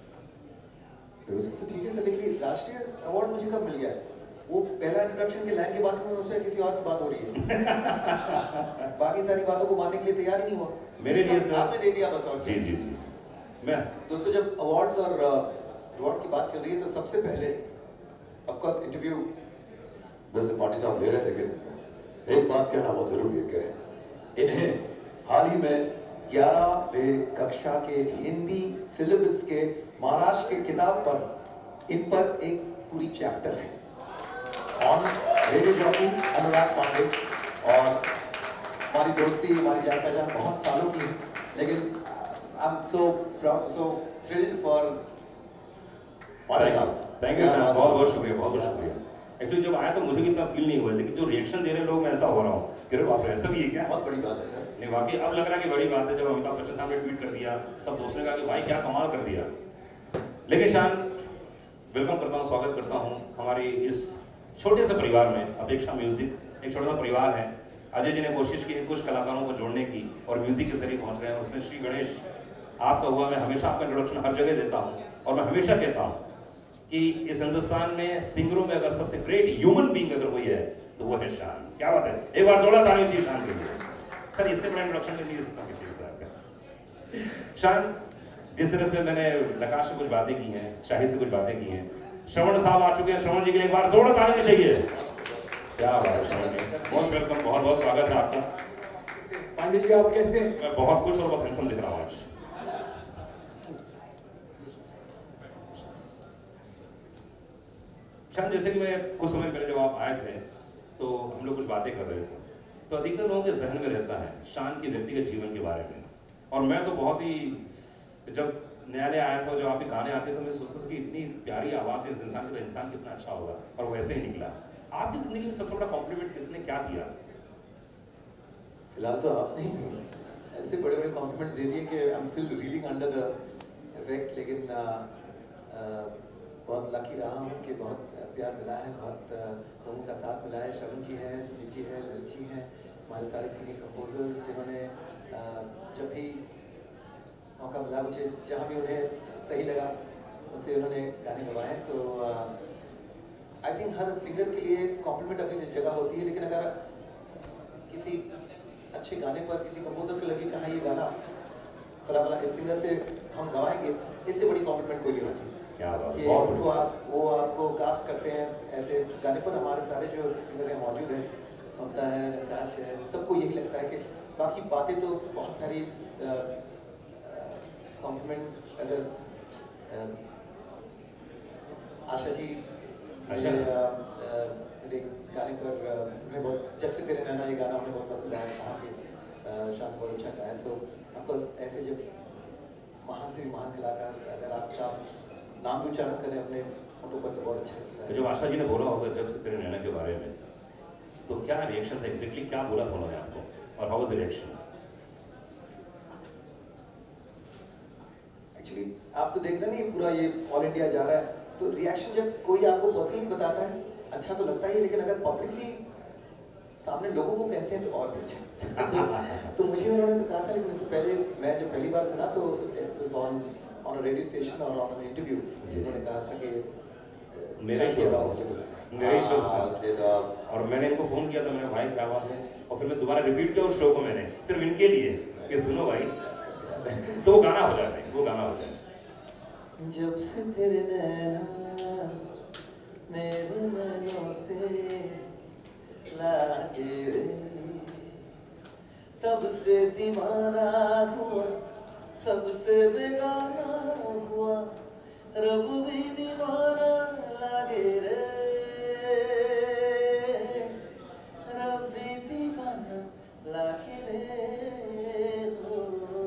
तो ठीक है सर, लेकिन राष्ट्रीय अवार्ड मुझे कब मिल गया है? वो पहला इंट्रोडक्शन के लाइन के बाद में मुझसे किसी और की बात हो रही है। बाकी सारी बातों को मानने के लिए तैयार ही नहीं हुआ। मेरे लिए सर आपने दे दिया बस। और जी जी जी मैं दोस्तों, जब अवार्ड्स और अवार्ड्स की बात चल रही है तो सबसे पहले ऑफ कोर्स इंटरव्यू वैसे पार्टी साहब ले रहे हैं, लेकिन एक बात कहना बहुत जरूरी है कि इन्हें हाल ही में ग्यारहवीं कक्षा के हिंदी सिलेबस के महाराष्ट्र के किताब पर इन पर एक पूरी चैप्टर है on radio jockey Anurag Pandey, और हमारी दोस्ती हमारी जान पहचान बहुत सालों की है, लेकिन I am so proud so thrilled for Pandey साहब। थैंक यू सर, बहुत बहुत शुक्रिया, बहुत बहुत शुक्रिया। एक्चुअली जब आया तो मुझे भी इतना फील नहीं हुआ, लेकिन जो रिएक्शन दे रहे हैं लोग, मैं ऐसा हो रहा हूँ कि बाप रे ऐसा भी है क्या? बहुत बड़ी बात है सर। नहीं वाकई अब लग रहा है कि बड़ी बात है। जब अमिताभ बच्चन साहब ने ट्वीट कर दिया, सब दोस्तों ने कहा कि भाई क्या कमाल कर दिया। लेकिन शान, वेलकम करता हूँ, स्वागत करता हूँ हमारे इस छोटे से परिवार में। अपेक्षा म्यूजिक एक छोटा सा परिवार है। अजय जी ने कोशिश की है कुछ कलाकारों को जोड़ने की और म्यूजिक के जरिए पहुँच रहे हैं। उसमें श्री गणेश आपका हुआ। मैं हमेशा आपका इंट्रोडक्शन हर जगह देता हूँ और मैं हमेशा कहता हूँ कि इस हिंदुस्तान में सिंगरों में अगर सबसे ग्रेट ह्यूमन बीइंग अगर कोई है तो वो है शान। क्या बात है, एक बार जोड़ा ताली चाहिए शान के लिए। सर इससे बड़ा इंट्रोडक्शन नहीं दे सकता किसी के साथ। शान, जिस तरह से मैंने नकाश से कुछ बातें की हैं, शाही से कुछ बातें की हैं, श्रवण साहब आ चुके हैं। श्रवण जी के लिए एक बार जोड़ा ताली चाहिए। क्या बात है श्रवण जी, मोस्ट वेलकम, बहुत बहुत स्वागत है आपका। पांडे जी आप कैसे? मैं बहुत खुश और बहुत हैंडसम दिख रहा हूँ आज। शान, जैसे कि मैं कुछ समय पहले जब आप आए थे तो हम लोग कुछ बातें कर रहे थे, तो अधिकतर लोगों के जहन में रहता है शान के व्यक्तिगत जीवन के बारे में। और मैं तो बहुत ही, जब नया नया आया था, जब आप गाने आते थे, मैं सोचता था कि इतनी प्यारी आवाज़ है इस इंसान की, तो इंसान कितना अच्छा होगा, और वैसे ही निकला। आपकी जिंदगी में सबसे बड़ा कॉम्प्लीमेंट किसने क्या दिया? फिलहाल तो आपने ऐसे बड़े बड़े कॉम्प्लीमेंट्स दे दिए कि I am still reeling under the effect, लेकिन आ, आ, बहुत लकी रहा हूँ कि बहुत प्यार मिला है, बहुत लोगों का साथ मिला है। श्रवण जी हैं, सुनील जी हैं, ललित जी हैं, हमारे सारे सीनियर कंपोजर्स जिन्होंने जब भी मौका मिला मुझे, जहाँ भी उन्हें सही लगा मुझसे उन्होंने गाने गवाए। तो आई थिंक हर सिंगर के लिए कॉम्प्लीमेंट अपनी जगह होती है, लेकिन अगर किसी अच्छे गाने पर किसी कंपोजर को लगे कहाँ ये गाना फला फला इस सिंगर से हम गवाएंगे, इससे बड़ी कॉम्प्लीमेंट कोई नहीं होती। क्या बात, कि बहुत उनको आप वो आपको कास्ट करते हैं ऐसे गाने पर। हमारे सारे जो सिंगर हैं मौजूद हैं, ममता है, आकाश है, सबको यही लगता है कि बाकी बातें तो बहुत सारी कॉम्प्लीमेंट अगर आ, आशा जी मुझे मेरे गाने पर उन्हें बहुत, जब से तेरे नैना ये गाना उन्हें बहुत पसंद आया, कहा कि शान बहुत अच्छा गाया। तो ऑफकोर्स ऐसे जब महान से भी महान कलाकार अगर आपका नाम भी उच्चारण करें अपने फोटो पर तो बहुत अच्छा लगता है। जब आशा जी ने बोला होगा जब से तेरे नैना के बारे में, तो क्या रिएक्शन था एग्जैक्टली, क्या बोला था उन्होंने आपको और how was the reaction? Actually आप तो देख रहे हैं ना, पूरा ये ऑल इंडिया जा रहा है, तो रिएक्शन जब कोई आपको पर्सनली बताता है अच्छा तो लगता ही है, लेकिन अगर पब्लिकली सामने लोगों को कहते हैं तो और भी अच्छा। तो, तो मुझे उन्होंने तो कहा था, लेकिन इससे पहले मैं जब पहली बार सुना तो it was on on a radio station और ऑन एन इंटरव्यू, उन्होंने कहा था कि मेरा ही शो मुझे पसंद है, मेरा ही शो था और मैंने इनको फ़ोन किया था, मैंने भाई क्या बात है, और फिर मैं दोबारा रिपीट किया उस शो को मैंने सिर्फ इनके लिए कि सुनो भाई, तो वो गाना हो जाता है, वो गाना हो जाए। जब से तेरे नैना मेरे नैनों से लागे रे, तब से दीवाना हुआ, सबसे बेगाना हुआ, रब भी दीवाना लागे रे, रब भी दीवाना लागे रे हो,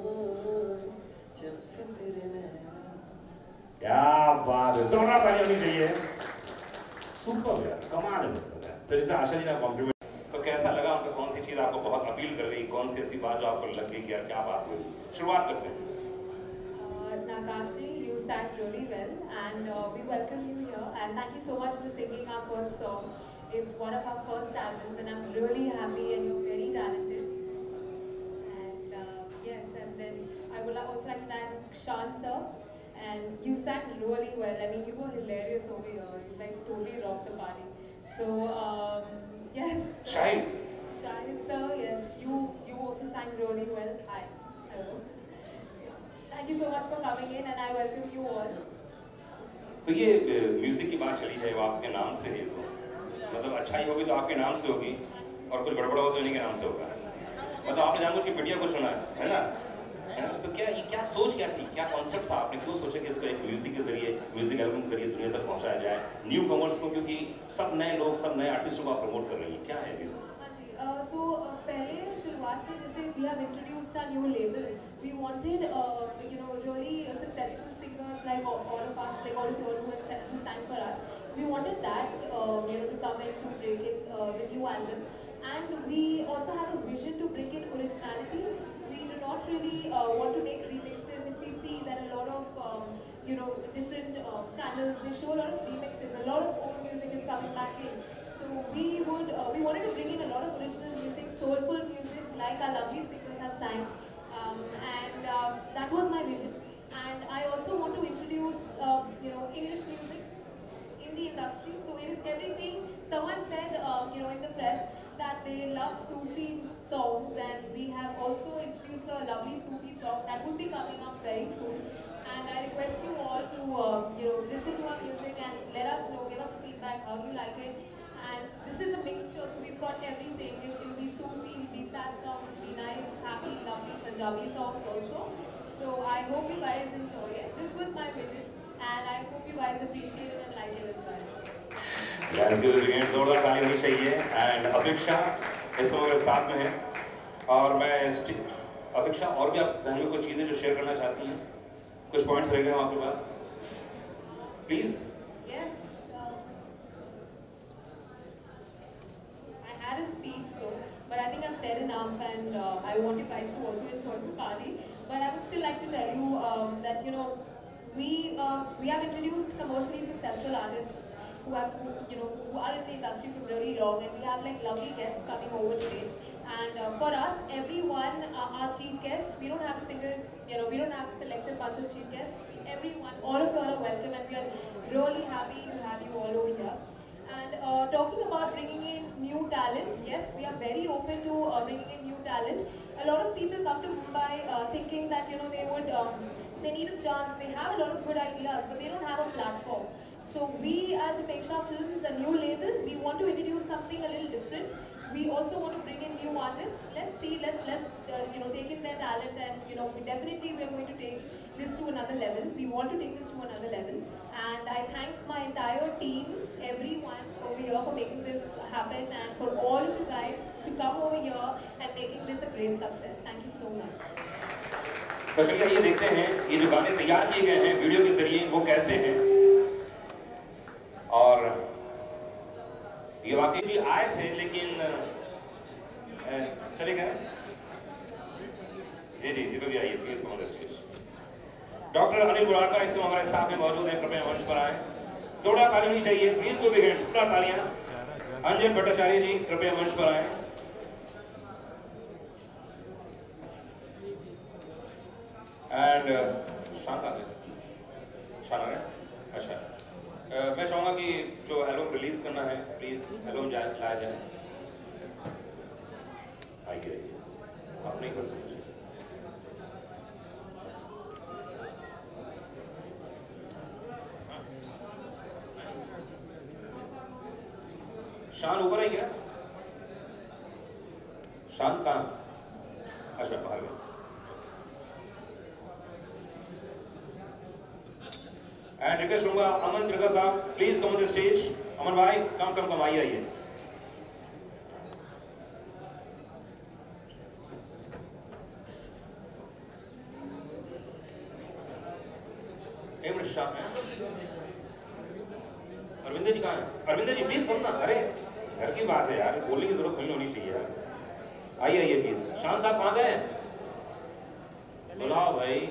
जब से तेरे नैना। क्या बात है, जोरदार ताली होनी चाहिए। सुपर यार, कमाल है मतलब यार। फिर जैसे आशा जी ने कॉम्प्लीमेंट, तो कैसा लगा उनको, कौन सी चीज़ आपको बहुत अपील कर गई, कौन सी ऐसी बात जो आपको लग गई कि यार क्या बात हुई? शुरुआत करते हैं। Nakashi, you sang really well, and uh, we welcome you here, and thank you so much for singing our first song. It's one of our first albums, and I'm really happy, and you're very talented. And uh, yes, and then I would also like to thank Shan sir, and you sang really well. I mean, you were hilarious over here. You like totally rocked the party. So um, yes. Shahid. Shahid sir, yes, you you also sang really well. Hi, hello. Thank you so much for coming in, and I welcome you all. तो ये music की बात चली है, वो आपके नाम से है, तो मतलब अच्छाई होगी तो आपके नाम से होगी, और कुछ गड़बड़ा हो तो इन्हीं के नाम से होगा। मतलब आपने जानबूझ के पिटिया को सुना है, है ना? है ना? तो क्या ये क्या सोच क्या थी, क्या कॉन्सेप्ट था, आपने क्यों सोचा कि इसको एक म्यूजिक के जरिए, म्यूजिक एल्बम के जरिए दुनिया तक पहुंचाया जाए, न्यू कमर्स को, क्योंकि सब नए लोग, सब नए आर्टिस्टों को आप प्रमोट कर रही हैं, क्या है रीजन? Uh, so uh, पहले शुरुआत से जैसे we have introduced our new label, we wanted uh, you know really successful singers like all, all of us, like all of you all who had sang, who sang for us. We wanted that um, you know to come in to break in uh, the new album, and we also have a vision to bring in originality. We do not really uh, want to make remixes. If we see that a lot of um, you know different uh, channels, they show a lot of remixes, a lot of old music is coming back in. So we would, uh, we wanted to bring in a lot of original music, soulful music, like our lovely singers have sang, um, and um, that was my vision. And I also want to introduce, uh, you know, English music in the industry. So it is everything. Someone said, um, you know, in the press that they love Sufi songs, and we have also introduced a lovely Sufi song that would be coming up very soon. And I request you all to, uh, you know, listen to our music and let us know, give us feedback. How do you like it? And this is a mixture, so we've got everything. It's, it'll be Sufi, it'll be sad songs, it'll be nice, happy, lovely Punjabi songs also. So I hope you guys enjoy it. This was my vision, and I hope you guys appreciate it and like it as well. Let's give it again, जोरदार ताली होनी चाहिए। And अपेक्षा इस समय मेरे साथ में है, और मैं अपेक्षा और भी आप जहन में कुछ चीज़ें जो शेयर करना चाहती हैं, कुछ पॉइंट्स रह गए हैं आपके पास, please. Yes. I had a speech though, but I think I've said enough, and uh, I want you guys to also enjoy the party. But I would still like to tell you um, that you know we uh, we have introduced commercially successful artists who have you know who are in the industry for really long, and we have like lovely guests coming over today. And uh, for us, everyone, uh, our chief guests, we don't have a single, you know, we don't have selected bunch of chief guests. We, everyone, all of you are welcome, and we are really happy to have you all over here. And uh, talking about bringing in new talent, yes, we are very open to uh, bringing in new talent. A lot of people come to Mumbai uh, thinking that, you know, they would, um, they need a chance. They have a lot of good ideas, but they don't have a platform. So we, as Apeksha Films, a new label, we want to introduce something a little different. We also want to bring in new artists. Let's see, let's let's uh, you know, take in their talent, and you know, we definitely we are going to take this to another level. We want to take this to another level, and I thank my entire team, everyone over here for making this happen, and for all of you guys to come over here and making this a great success. Thank you so much. तो चलिए ये देखते हैं ये जो गाने तैयार किए गए हैं वीडियो के जरिए वो कैसे हैं, और ये वाकई जी आए थे लेकिन चले गए। जी जी दीपक भी आइए please come stage. Doctor Anil Buradka इस समय हमारे साथ में मौजूद हैं, कृपया मंच पर आए। जोड़ा ताली होनी चाहिए, प्लीज गो बिग हैंड्स, जोड़ा तालियां। अंजन भट्टाचार्य जी कृपया मंच पर आए। एंड शांत आ गए, शांत आ गए, अच्छा। Uh, मैं चाहूँगा कि जो एल्बम रिलीज करना है प्लीज एल्बम जाए लाया जाए। आइए आइए, आप नहीं कर सकते। शान ऊपर है क्या? शान कहाँ? अच्छा बाहर गए। एंड रिक्वेस्ट करूंगा अमन त्रिका साहब please come on the stage. Aman भाई कम कम कम आइए आइए। एक मिनट शान, अरविंदर जी कहाँ हैं? अरविंदर जी प्लीज कम ना, अरे घर की बात है यार, बोलने की जरूरत नहीं होनी चाहिए यार। आइए आइए प्लीज। शान साहब कहाँ गए? बुलाओ भाई।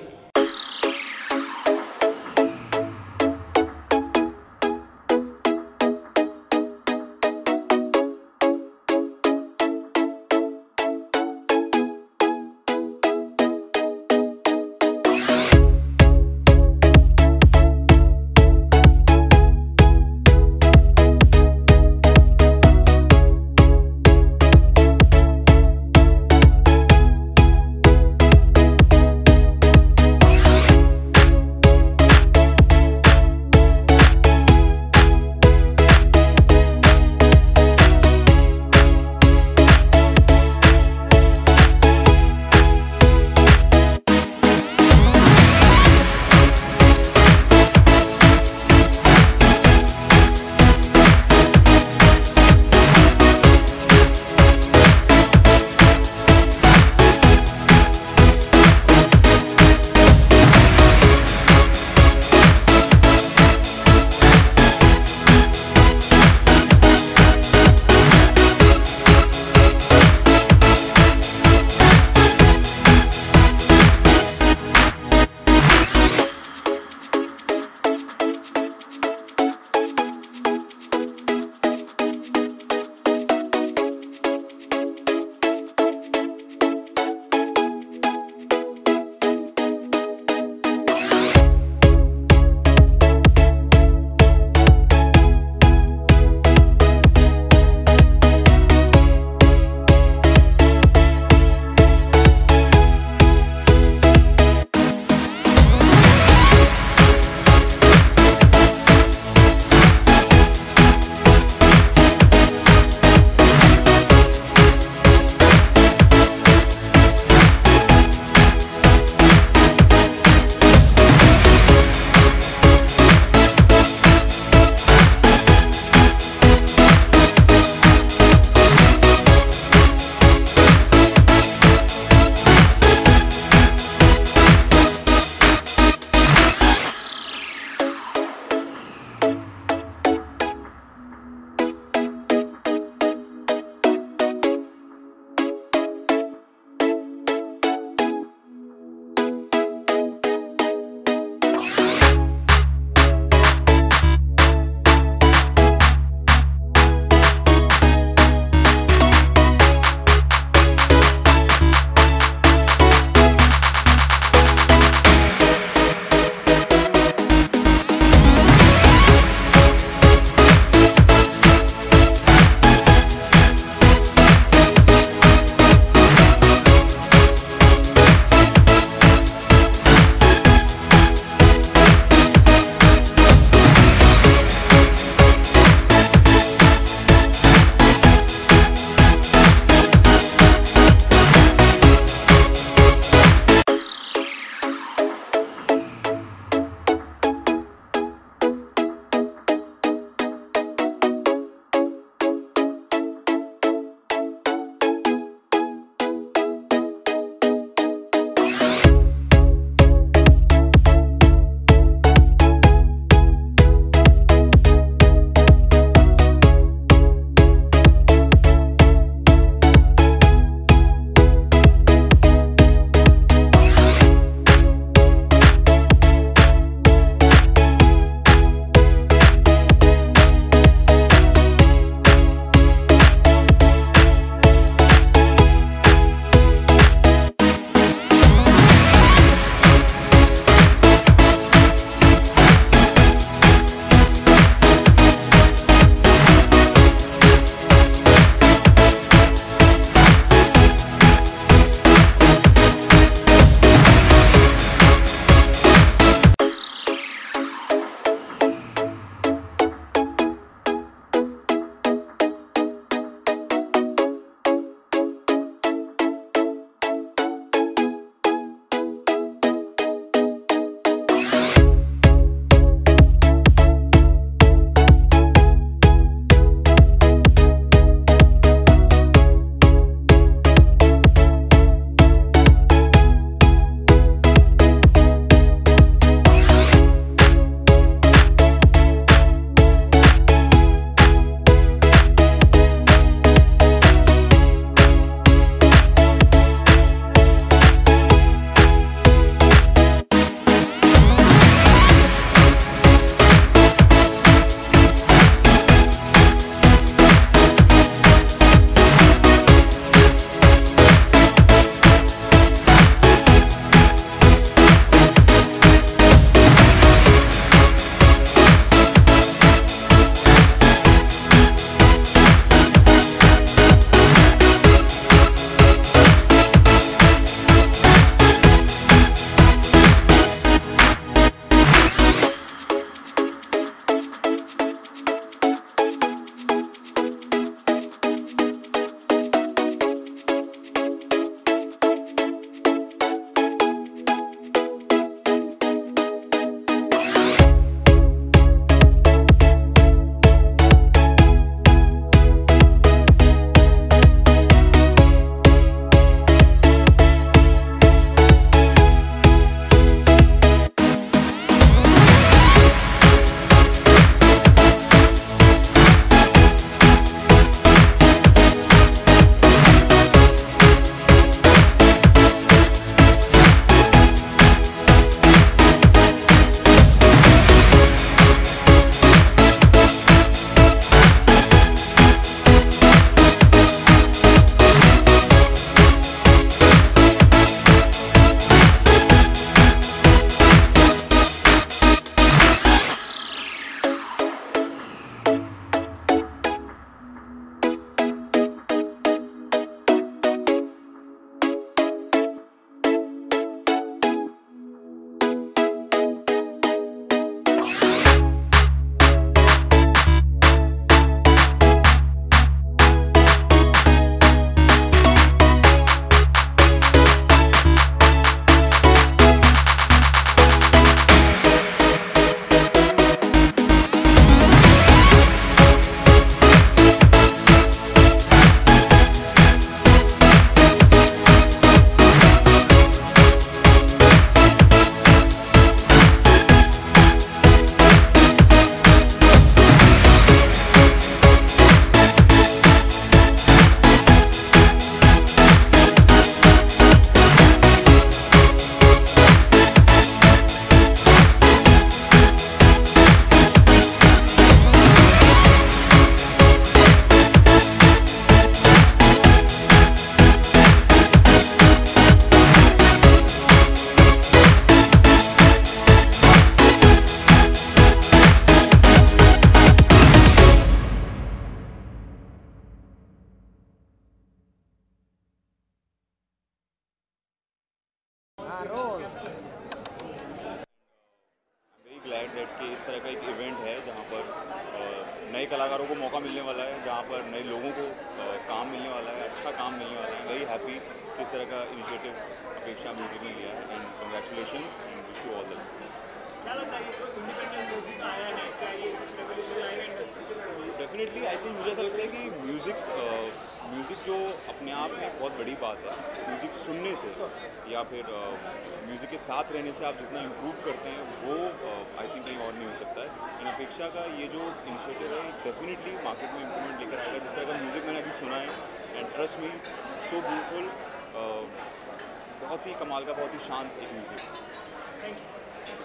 को मौका मिलने वाला है, जहाँ पर नए लोगों को काम मिलने वाला है, अच्छा काम मिलने वाला है। वेरी हैप्पी कि इस तरह का इनिशिएटिव अपेक्षा म्यूजिक ने लिया है and congratulations and wish you all the क्या लगता है ये जो इंडिपेंडेंट म्यूजिक आया है, क्या ये कुछ रेवोल्यूशन लाएगा इंडस्ट्री में? डेफिनेटली आई थिंक मुझे ऐसा लगता है कि म्यूज़िक म्यूज़िक जो अपने आप में बहुत बड़ी बात है, म्यूज़िक सुनने से या फिर म्यूज़िक के साथ रहने से आप जितना इम्प्रूव करते हैं वो आई थिंक कहीं और नहीं हो सकता है। इन अपेक्षा का ये जो इनिशिएटिव है डेफिनेटली मार्केट में इम्प्रूवमेंट लेकर आएगा। जिस तरह का म्यूज़िक मैंने अभी सुना है and trust me it's so beautiful, बहुत ही कमाल का, बहुत ही शांत एक म्यूज़िक। Thank you.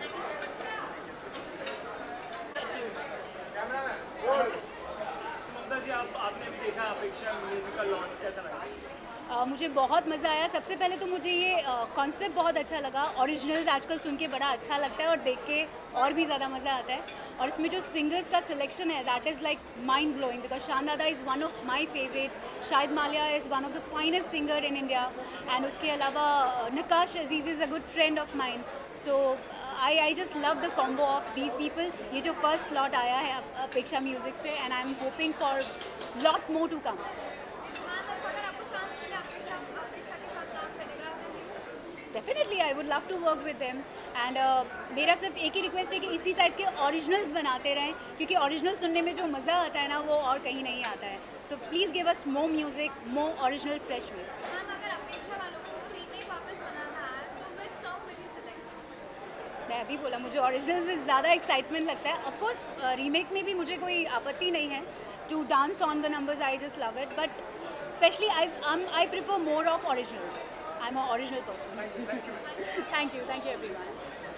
जी आप आपने भी देखा अपेक्षा म्यूजिक का लॉन्च, कैसा लगा? Uh, मुझे बहुत मज़ा आया। सबसे पहले तो मुझे ये कॉन्सेप्ट uh, बहुत अच्छा लगा। ओरिजिनल्स आजकल सुन के बड़ा अच्छा लगता है और देख के और भी ज़्यादा मज़ा आता है। और इसमें जो सिंगर्स का सिलेक्शन है that is like mind blowing, because Shaan दादा is one of my favourite, Shahid Mallya is one of the finest singer in India, and उसके अलावा Nakash Aziz is a good friend of mine. So I I just love the combo of these people. ये जो first lot आया है Apeksha music से, and I am hoping for lot more to come. Definitely I would love to work with them, and मेरा सिर्फ एक ही request है कि इसी टाइप के ओरिजिनल्स बनाते रहें, क्योंकि ओरिजिनल सुनने में जो मज़ा आता है ना वो और कहीं नहीं आता है। So please give us more music, more original fresh music. मैं अभी बोला मुझे ओरिजिनल्स में ज़्यादा एक्साइटमेंट लगता है। ऑफकोर्स रीमेक में भी मुझे कोई आपत्ति नहीं है to dance on the numbers, I just love it, but specially I I prefer more of originals. I'm an original person. Thank you. Thank you. Thank you. Thank you, everyone.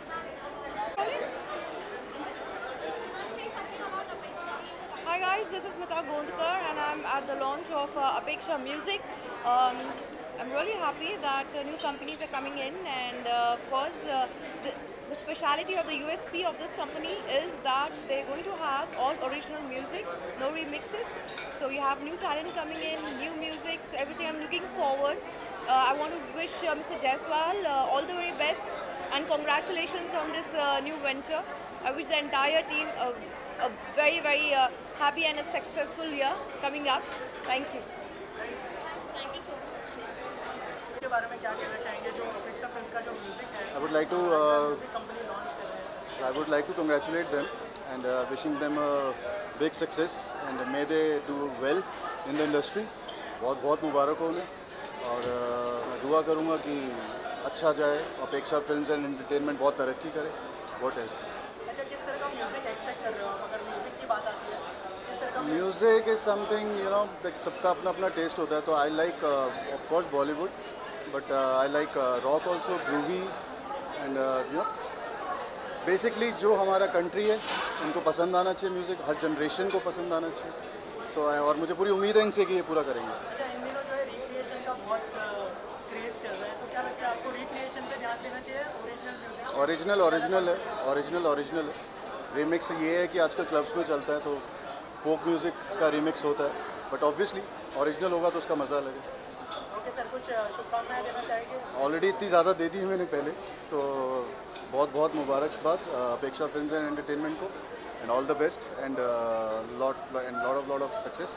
Hi guys, this is Smita Gondkar and I'm at the launch of uh, Apeksha Music. Um, I'm really happy that uh, new companies are coming in, and uh, of course uh, the, the speciality or the U S P of this company is that they're going to have all original music, no remixes. So you have new talent coming in, new music, so everything I'm looking forward. Uh, I want to wish uh, Mister Jaiswal uh, all the very best and congratulations on this uh, new venture. I wish the entire team a, a very very uh, happy and a successful year coming up. Thank you. Thank you so much. के बारे में क्या कहना चाहेंगे जो अपेक्षा film का जो म्यूजिक है? I would like to uh, company launch कर रहे हैं। I would like to congratulate them and uh, wishing them a big success and may they do well in the industry. बहुत बहुत मुबारक हो उन्हें, और मैं दुआ करूँगा कि अच्छा जाए, अपेक्षा फिल्म्स एंड एंटरटेनमेंट बहुत तरक्की करे। What else? अच्छा, किस तरह का म्यूजिक एक्सपेक्ट कर रहे हो आप? अगर म्यूजिक की बात आती है, किस तरह का music is something, you know, सबका अपना अपना टेस्ट होता है। तो I like of course Bollywood, but I like rock also, groovy and you know basically जो हमारा कंट्री है उनको पसंद आना चाहिए म्यूज़िक, हर जनरेशन को पसंद आना चाहिए। सो so, और मुझे पूरी उम्मीद है इनसे कि ये पूरा करेंगे। अच्छा, इन दिनों जो है रिक्रिएशन का बहुत क्रेज चल रहा है, तो क्या लगता है आपको रिक्रिएशन पे ध्यान देना चाहिए? ओरिजिनल म्यूजिक ओरिजिनल ओरिजिनल है, ओरिजिनल ओरिजिनल है। रीमिक्स ये है कि आजकल क्लब्स में चलता है तो फोक म्यूज़िक का रीमिक्स होता है, बट ऑब्वियसली ओरिजिनल होगा तो उसका मज़ा लगेगा। ओके सर, कुछ शुभकामनाएं देना चाहेंगे? ऑलरेडी इतनी ज़्यादा दे दी है मैंने पहले, तो बहुत बहुत मुबारकबाद अपेक्षा फिल्म्स एंड एंटरटेनमेंट को, and all the best and lot and lot of lot of success.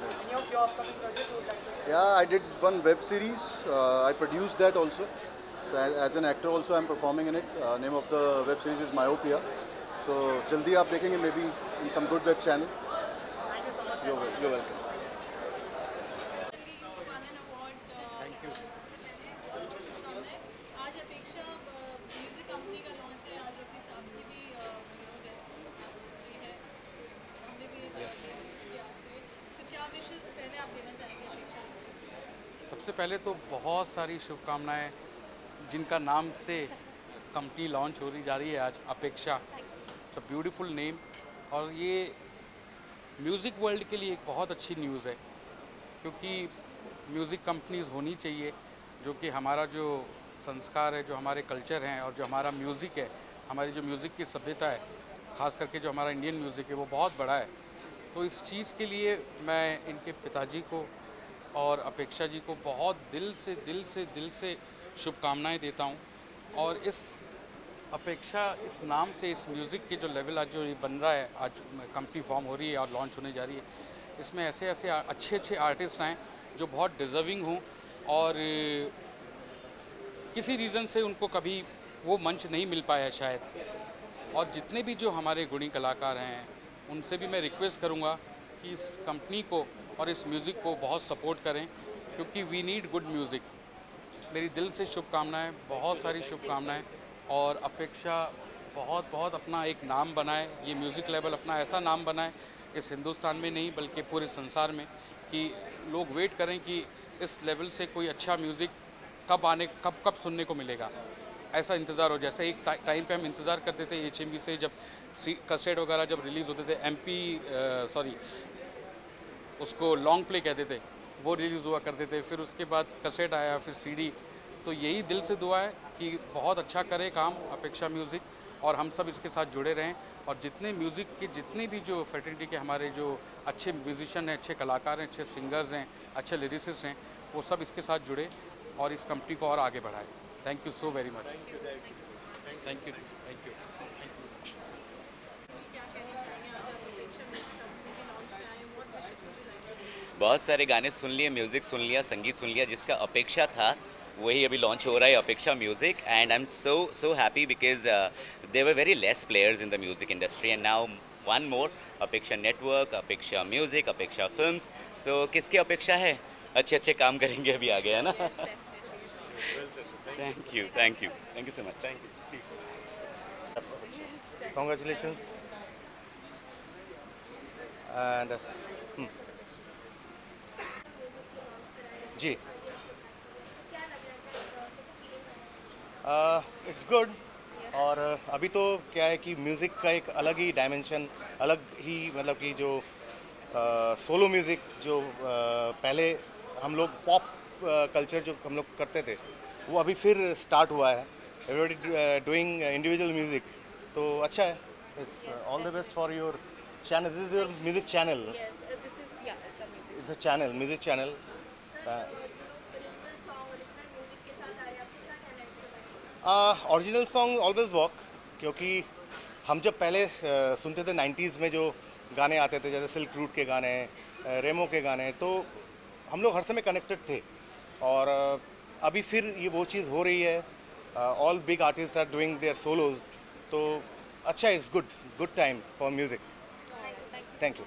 Yeah, I did one web series. Uh, I produced that also. So as, as an actor also, I'm performing in it. Uh, name of the web series is Myopia. So जल्दी आप देखेंगे maybe in some good web channel. Thank you so much. You're, you're welcome. Thank you. आज Apeksha music company का launch है, आज रफी साहब की भी एनिवर्सरी है, हमने भी इसकी आज पे, सो क्या विशेस पहले आप देना चाहेंगे अपेक्षा? सबसे पहले तो बहुत सारी शुभकामनाएं, जिनका नाम से कंपनी लॉन्च हो रही जा रही है आज, अपेक्षा। इट्स अ ब्यूटीफुल नेम, और ये म्यूज़िक वर्ल्ड के लिए एक बहुत अच्छी न्यूज़ है, क्योंकि म्यूज़िक कंपनीज होनी चाहिए जो कि हमारा जो संस्कार है, जो हमारे कल्चर हैं, और जो हमारा म्यूज़िक है, हमारी जो म्यूज़िक की सभ्यता है, ख़ास करके जो हमारा इंडियन म्यूज़िक है, वो बहुत बड़ा है। तो इस चीज़ के लिए मैं इनके पिताजी को और अपेक्षा जी को बहुत दिल से दिल से दिल से शुभकामनाएं देता हूं, और इस अपेक्षा इस नाम से, इस म्यूज़िक के जो लेवल आज जो ये बन रहा है, आज कंपनी फॉर्म हो रही है और लॉन्च होने जा रही है, इसमें ऐसे ऐसे अच्छे अच्छे आर्टिस्ट हैं जो बहुत डिज़र्विंग हों और किसी रीज़न से उनको कभी वो मंच नहीं मिल पाया शायद। और जितने भी जो हमारे गुणी कलाकार हैं उनसे भी मैं रिक्वेस्ट करूँगा कि इस कंपनी को और इस म्यूज़िक को बहुत सपोर्ट करें, क्योंकि वी नीड गुड म्यूज़िक। मेरी दिल से शुभकामनाएं, बहुत सारी शुभकामनाएं। और अपेक्षा बहुत बहुत अपना एक नाम बनाए, ये म्यूज़िक लेवल अपना ऐसा नाम बनाए इस हिंदुस्तान में नहीं बल्कि पूरे संसार में, कि लोग वेट करें कि इस लेवल से कोई अच्छा म्यूज़िक कब आने कब कब सुनने को मिलेगा, ऐसा इंतज़ार हो। जैसे एक टाइम पे हम इंतज़ार करते थे एच एम वी से, जब कैसेट वगैरह जब रिलीज़ होते थे, एम पी सॉरी उसको लॉन्ग प्ले कहते थे, वो रिलीज़ हुआ करते थे, फिर उसके बाद कैसेट आया, फिर सीडी। तो यही दिल से दुआ है कि बहुत अच्छा करे काम अपेक्षा म्यूज़िक और हम सब इसके साथ जुड़े रहें। और जितने म्यूज़िक के जितने भी जो फैटर्निटी के हमारे जो अच्छे म्यूजिशियन हैं, अच्छे कलाकार हैं, अच्छे सिंगर्स हैं, अच्छे लिरिसिस्ट हैं, वो सब इसके साथ जुड़े और इस कंपनी को और आगे बढ़ाए। Thank you so very much. Thank you thank you thank you. बहुत सारे गाने सुन लिए, म्यूज़िक सुन लिया, संगीत सुन लिया, जिसका अपेक्षा था वही अभी लॉन्च हो रहा है, Apeksha music. And I am so so happy because there were very less players in the music industry and now one more, Apeksha network, अपेक्षा म्यूज़िक, अपेक्षा फिल्म्स। सो किसकी अपेक्षा है? अच्छे अच्छे काम करेंगे अभी आगे, है ना? Thank you thank you thank you so much. Thank you. Congratulations. And uh, hmm. जी इट्स uh, गुड। और uh, अभी तो क्या है कि म्यूज़िक का एक अलग ही डायमेंशन, अलग ही मतलब कि जो सोलो uh, म्यूज़िक जो uh, पहले हम लोग पॉप कल्चर जो हम लोग करते थे, वो अभी फिर स्टार्ट हुआ है, एवरीबॉडी डूइंग इंडिविजुअल म्यूज़िक। तो अच्छा है। It's all the best for your channel. This is your music channel. It's a channel, music channel. Original song always work, क्योंकि हम जब पहले uh, सुनते थे नाइन्टीज़ में जो गाने आते थे, जैसे सिल्क रूट के गाने, uh, रेमो के गाने, तो हम लोग हर समय कनेक्टेड थे। और uh, अभी फिर ये वो चीज़ हो रही है, all big artist are doing their solos. तो अच्छा, it's good good time for music. Thank you.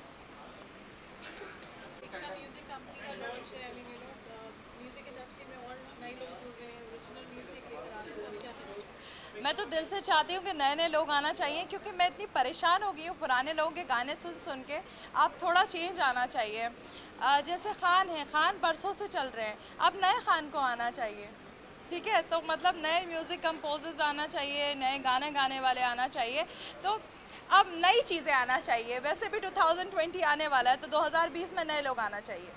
मैं तो दिल से चाहती हूँ कि नए नए लोग आना चाहिए, क्योंकि मैं इतनी परेशान हो गई हूँ पुराने लोगों के गाने सुन सुन के। अब थोड़ा चेंज आना चाहिए। जैसे खान है, खान बरसों से चल रहे हैं, अब नए खान को आना चाहिए। ठीक है, तो मतलब नए म्यूज़िक कंपोजर्स आना चाहिए, नए गाने गाने वाले आना चाहिए। तो अब नई चीज़ें आना चाहिए। वैसे भी टू थाउजेंड ट्वेंटी आने वाला है, तो दो हज़ार बीस में नए लोग आना चाहिए।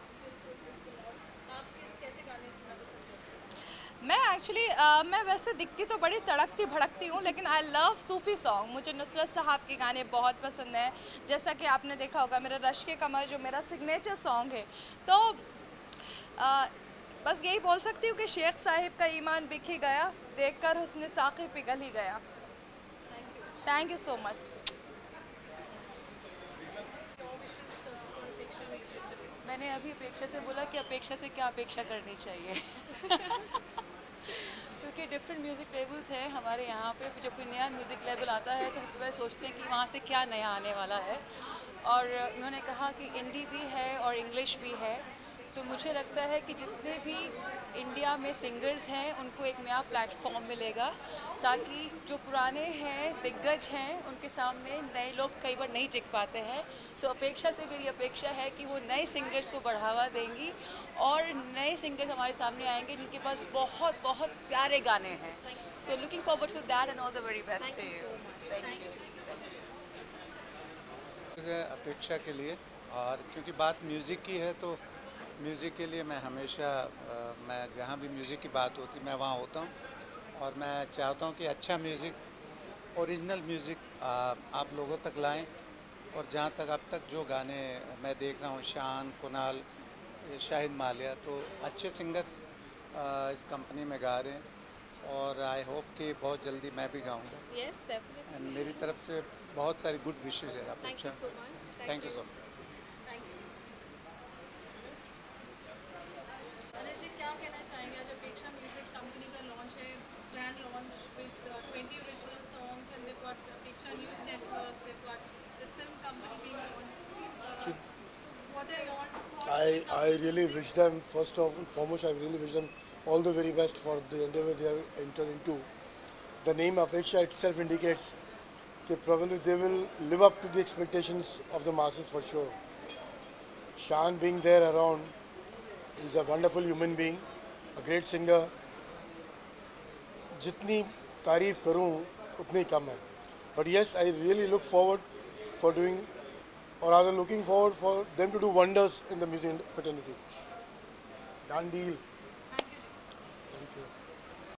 मैं एक्चुअली uh, मैं वैसे दिखती तो बड़ी तड़कती भड़कती हूँ, लेकिन आई लव सूफ़ी सॉन्ग। मुझे नुसरत साहब के गाने बहुत पसंद हैं। जैसा कि आपने देखा होगा मेरा रश के कमर जो मेरा सिग्नेचर सॉन्ग है। तो uh, बस यही बोल सकती हूँ कि शेख साहिब का ईमान बिक ही गया, देखकर हुस्न साक़ी पिघल ही गया। Thank you so much. मैंने अभी अपेक्षा से बोला कि अपेक्षा से क्या अपेक्षा करनी चाहिए क्योंकि डिफरेंट म्यूज़िक लेवल्स हैं हमारे यहाँ पे। जब कोई नया म्यूज़िक लेवल आता है तो वह सोचते हैं कि वहाँ से क्या नया आने वाला है। और उन्होंने कहा कि हिंदी भी है और इंग्लिश भी है, तो मुझे लगता है कि जितने भी इंडिया में सिंगर्स हैं उनको एक नया प्लेटफॉर्म मिलेगा, ताकि जो पुराने हैं, दिग्गज हैं, उनके सामने नए लोग कई बार नहीं टिक पाते हैं। तो अपेक्षा से मेरी अपेक्षा है कि वो नए सिंगर्स को बढ़ावा देंगी और नए सिंगर्स हमारे सामने आएंगे जिनके पास बहुत बहुत प्यारे गाने हैं। So looking forward to that and all the very best to you. Thank you. Apeksha के लिए, और क्योंकि बात म्यूज़िक की है तो म्यूज़िक के लिए मैं हमेशा आ, मैं जहाँ भी म्यूज़िक की बात होती मैं वहाँ होता हूँ। और मैं चाहता हूँ कि अच्छा म्यूज़िक, ओरिजिनल म्यूज़िक आप लोगों तक लाएं। और जहाँ तक अब तक जो गाने मैं देख रहा हूँ, शान, कुणाल, शाहिद मालिया, तो अच्छे सिंगर्स इस कंपनी में गा रहे हैं। और आई होप कि बहुत जल्दी मैं भी गाऊंगा। Yes, definitely. एंड मेरी तरफ से बहुत सारी गुड विशेज़ है Thank Apeksha. you so much. Thank you so much. Anil ji क्या कहना चाहेंगे आज अपेक्षा म्यूजिक कंपनी का लॉन्च है, grand launch with twenty original songs and they've got Apeksha news network, they've got the film company being launched. So what are your thoughts? I, I really wish them, first of foremost, I really wish them all the very best for the endeavor they have entered into. The name Apeksha itself indicates that probably they will live up to the expectations of the masses for sure. Shan being there around, he's a wonderful human being, a great singer. जितनी तारीफ करूं उतनी कम है. But yes, I really look forward for doing, or rather looking forward for them to do wonders in the music fraternity. Done deal.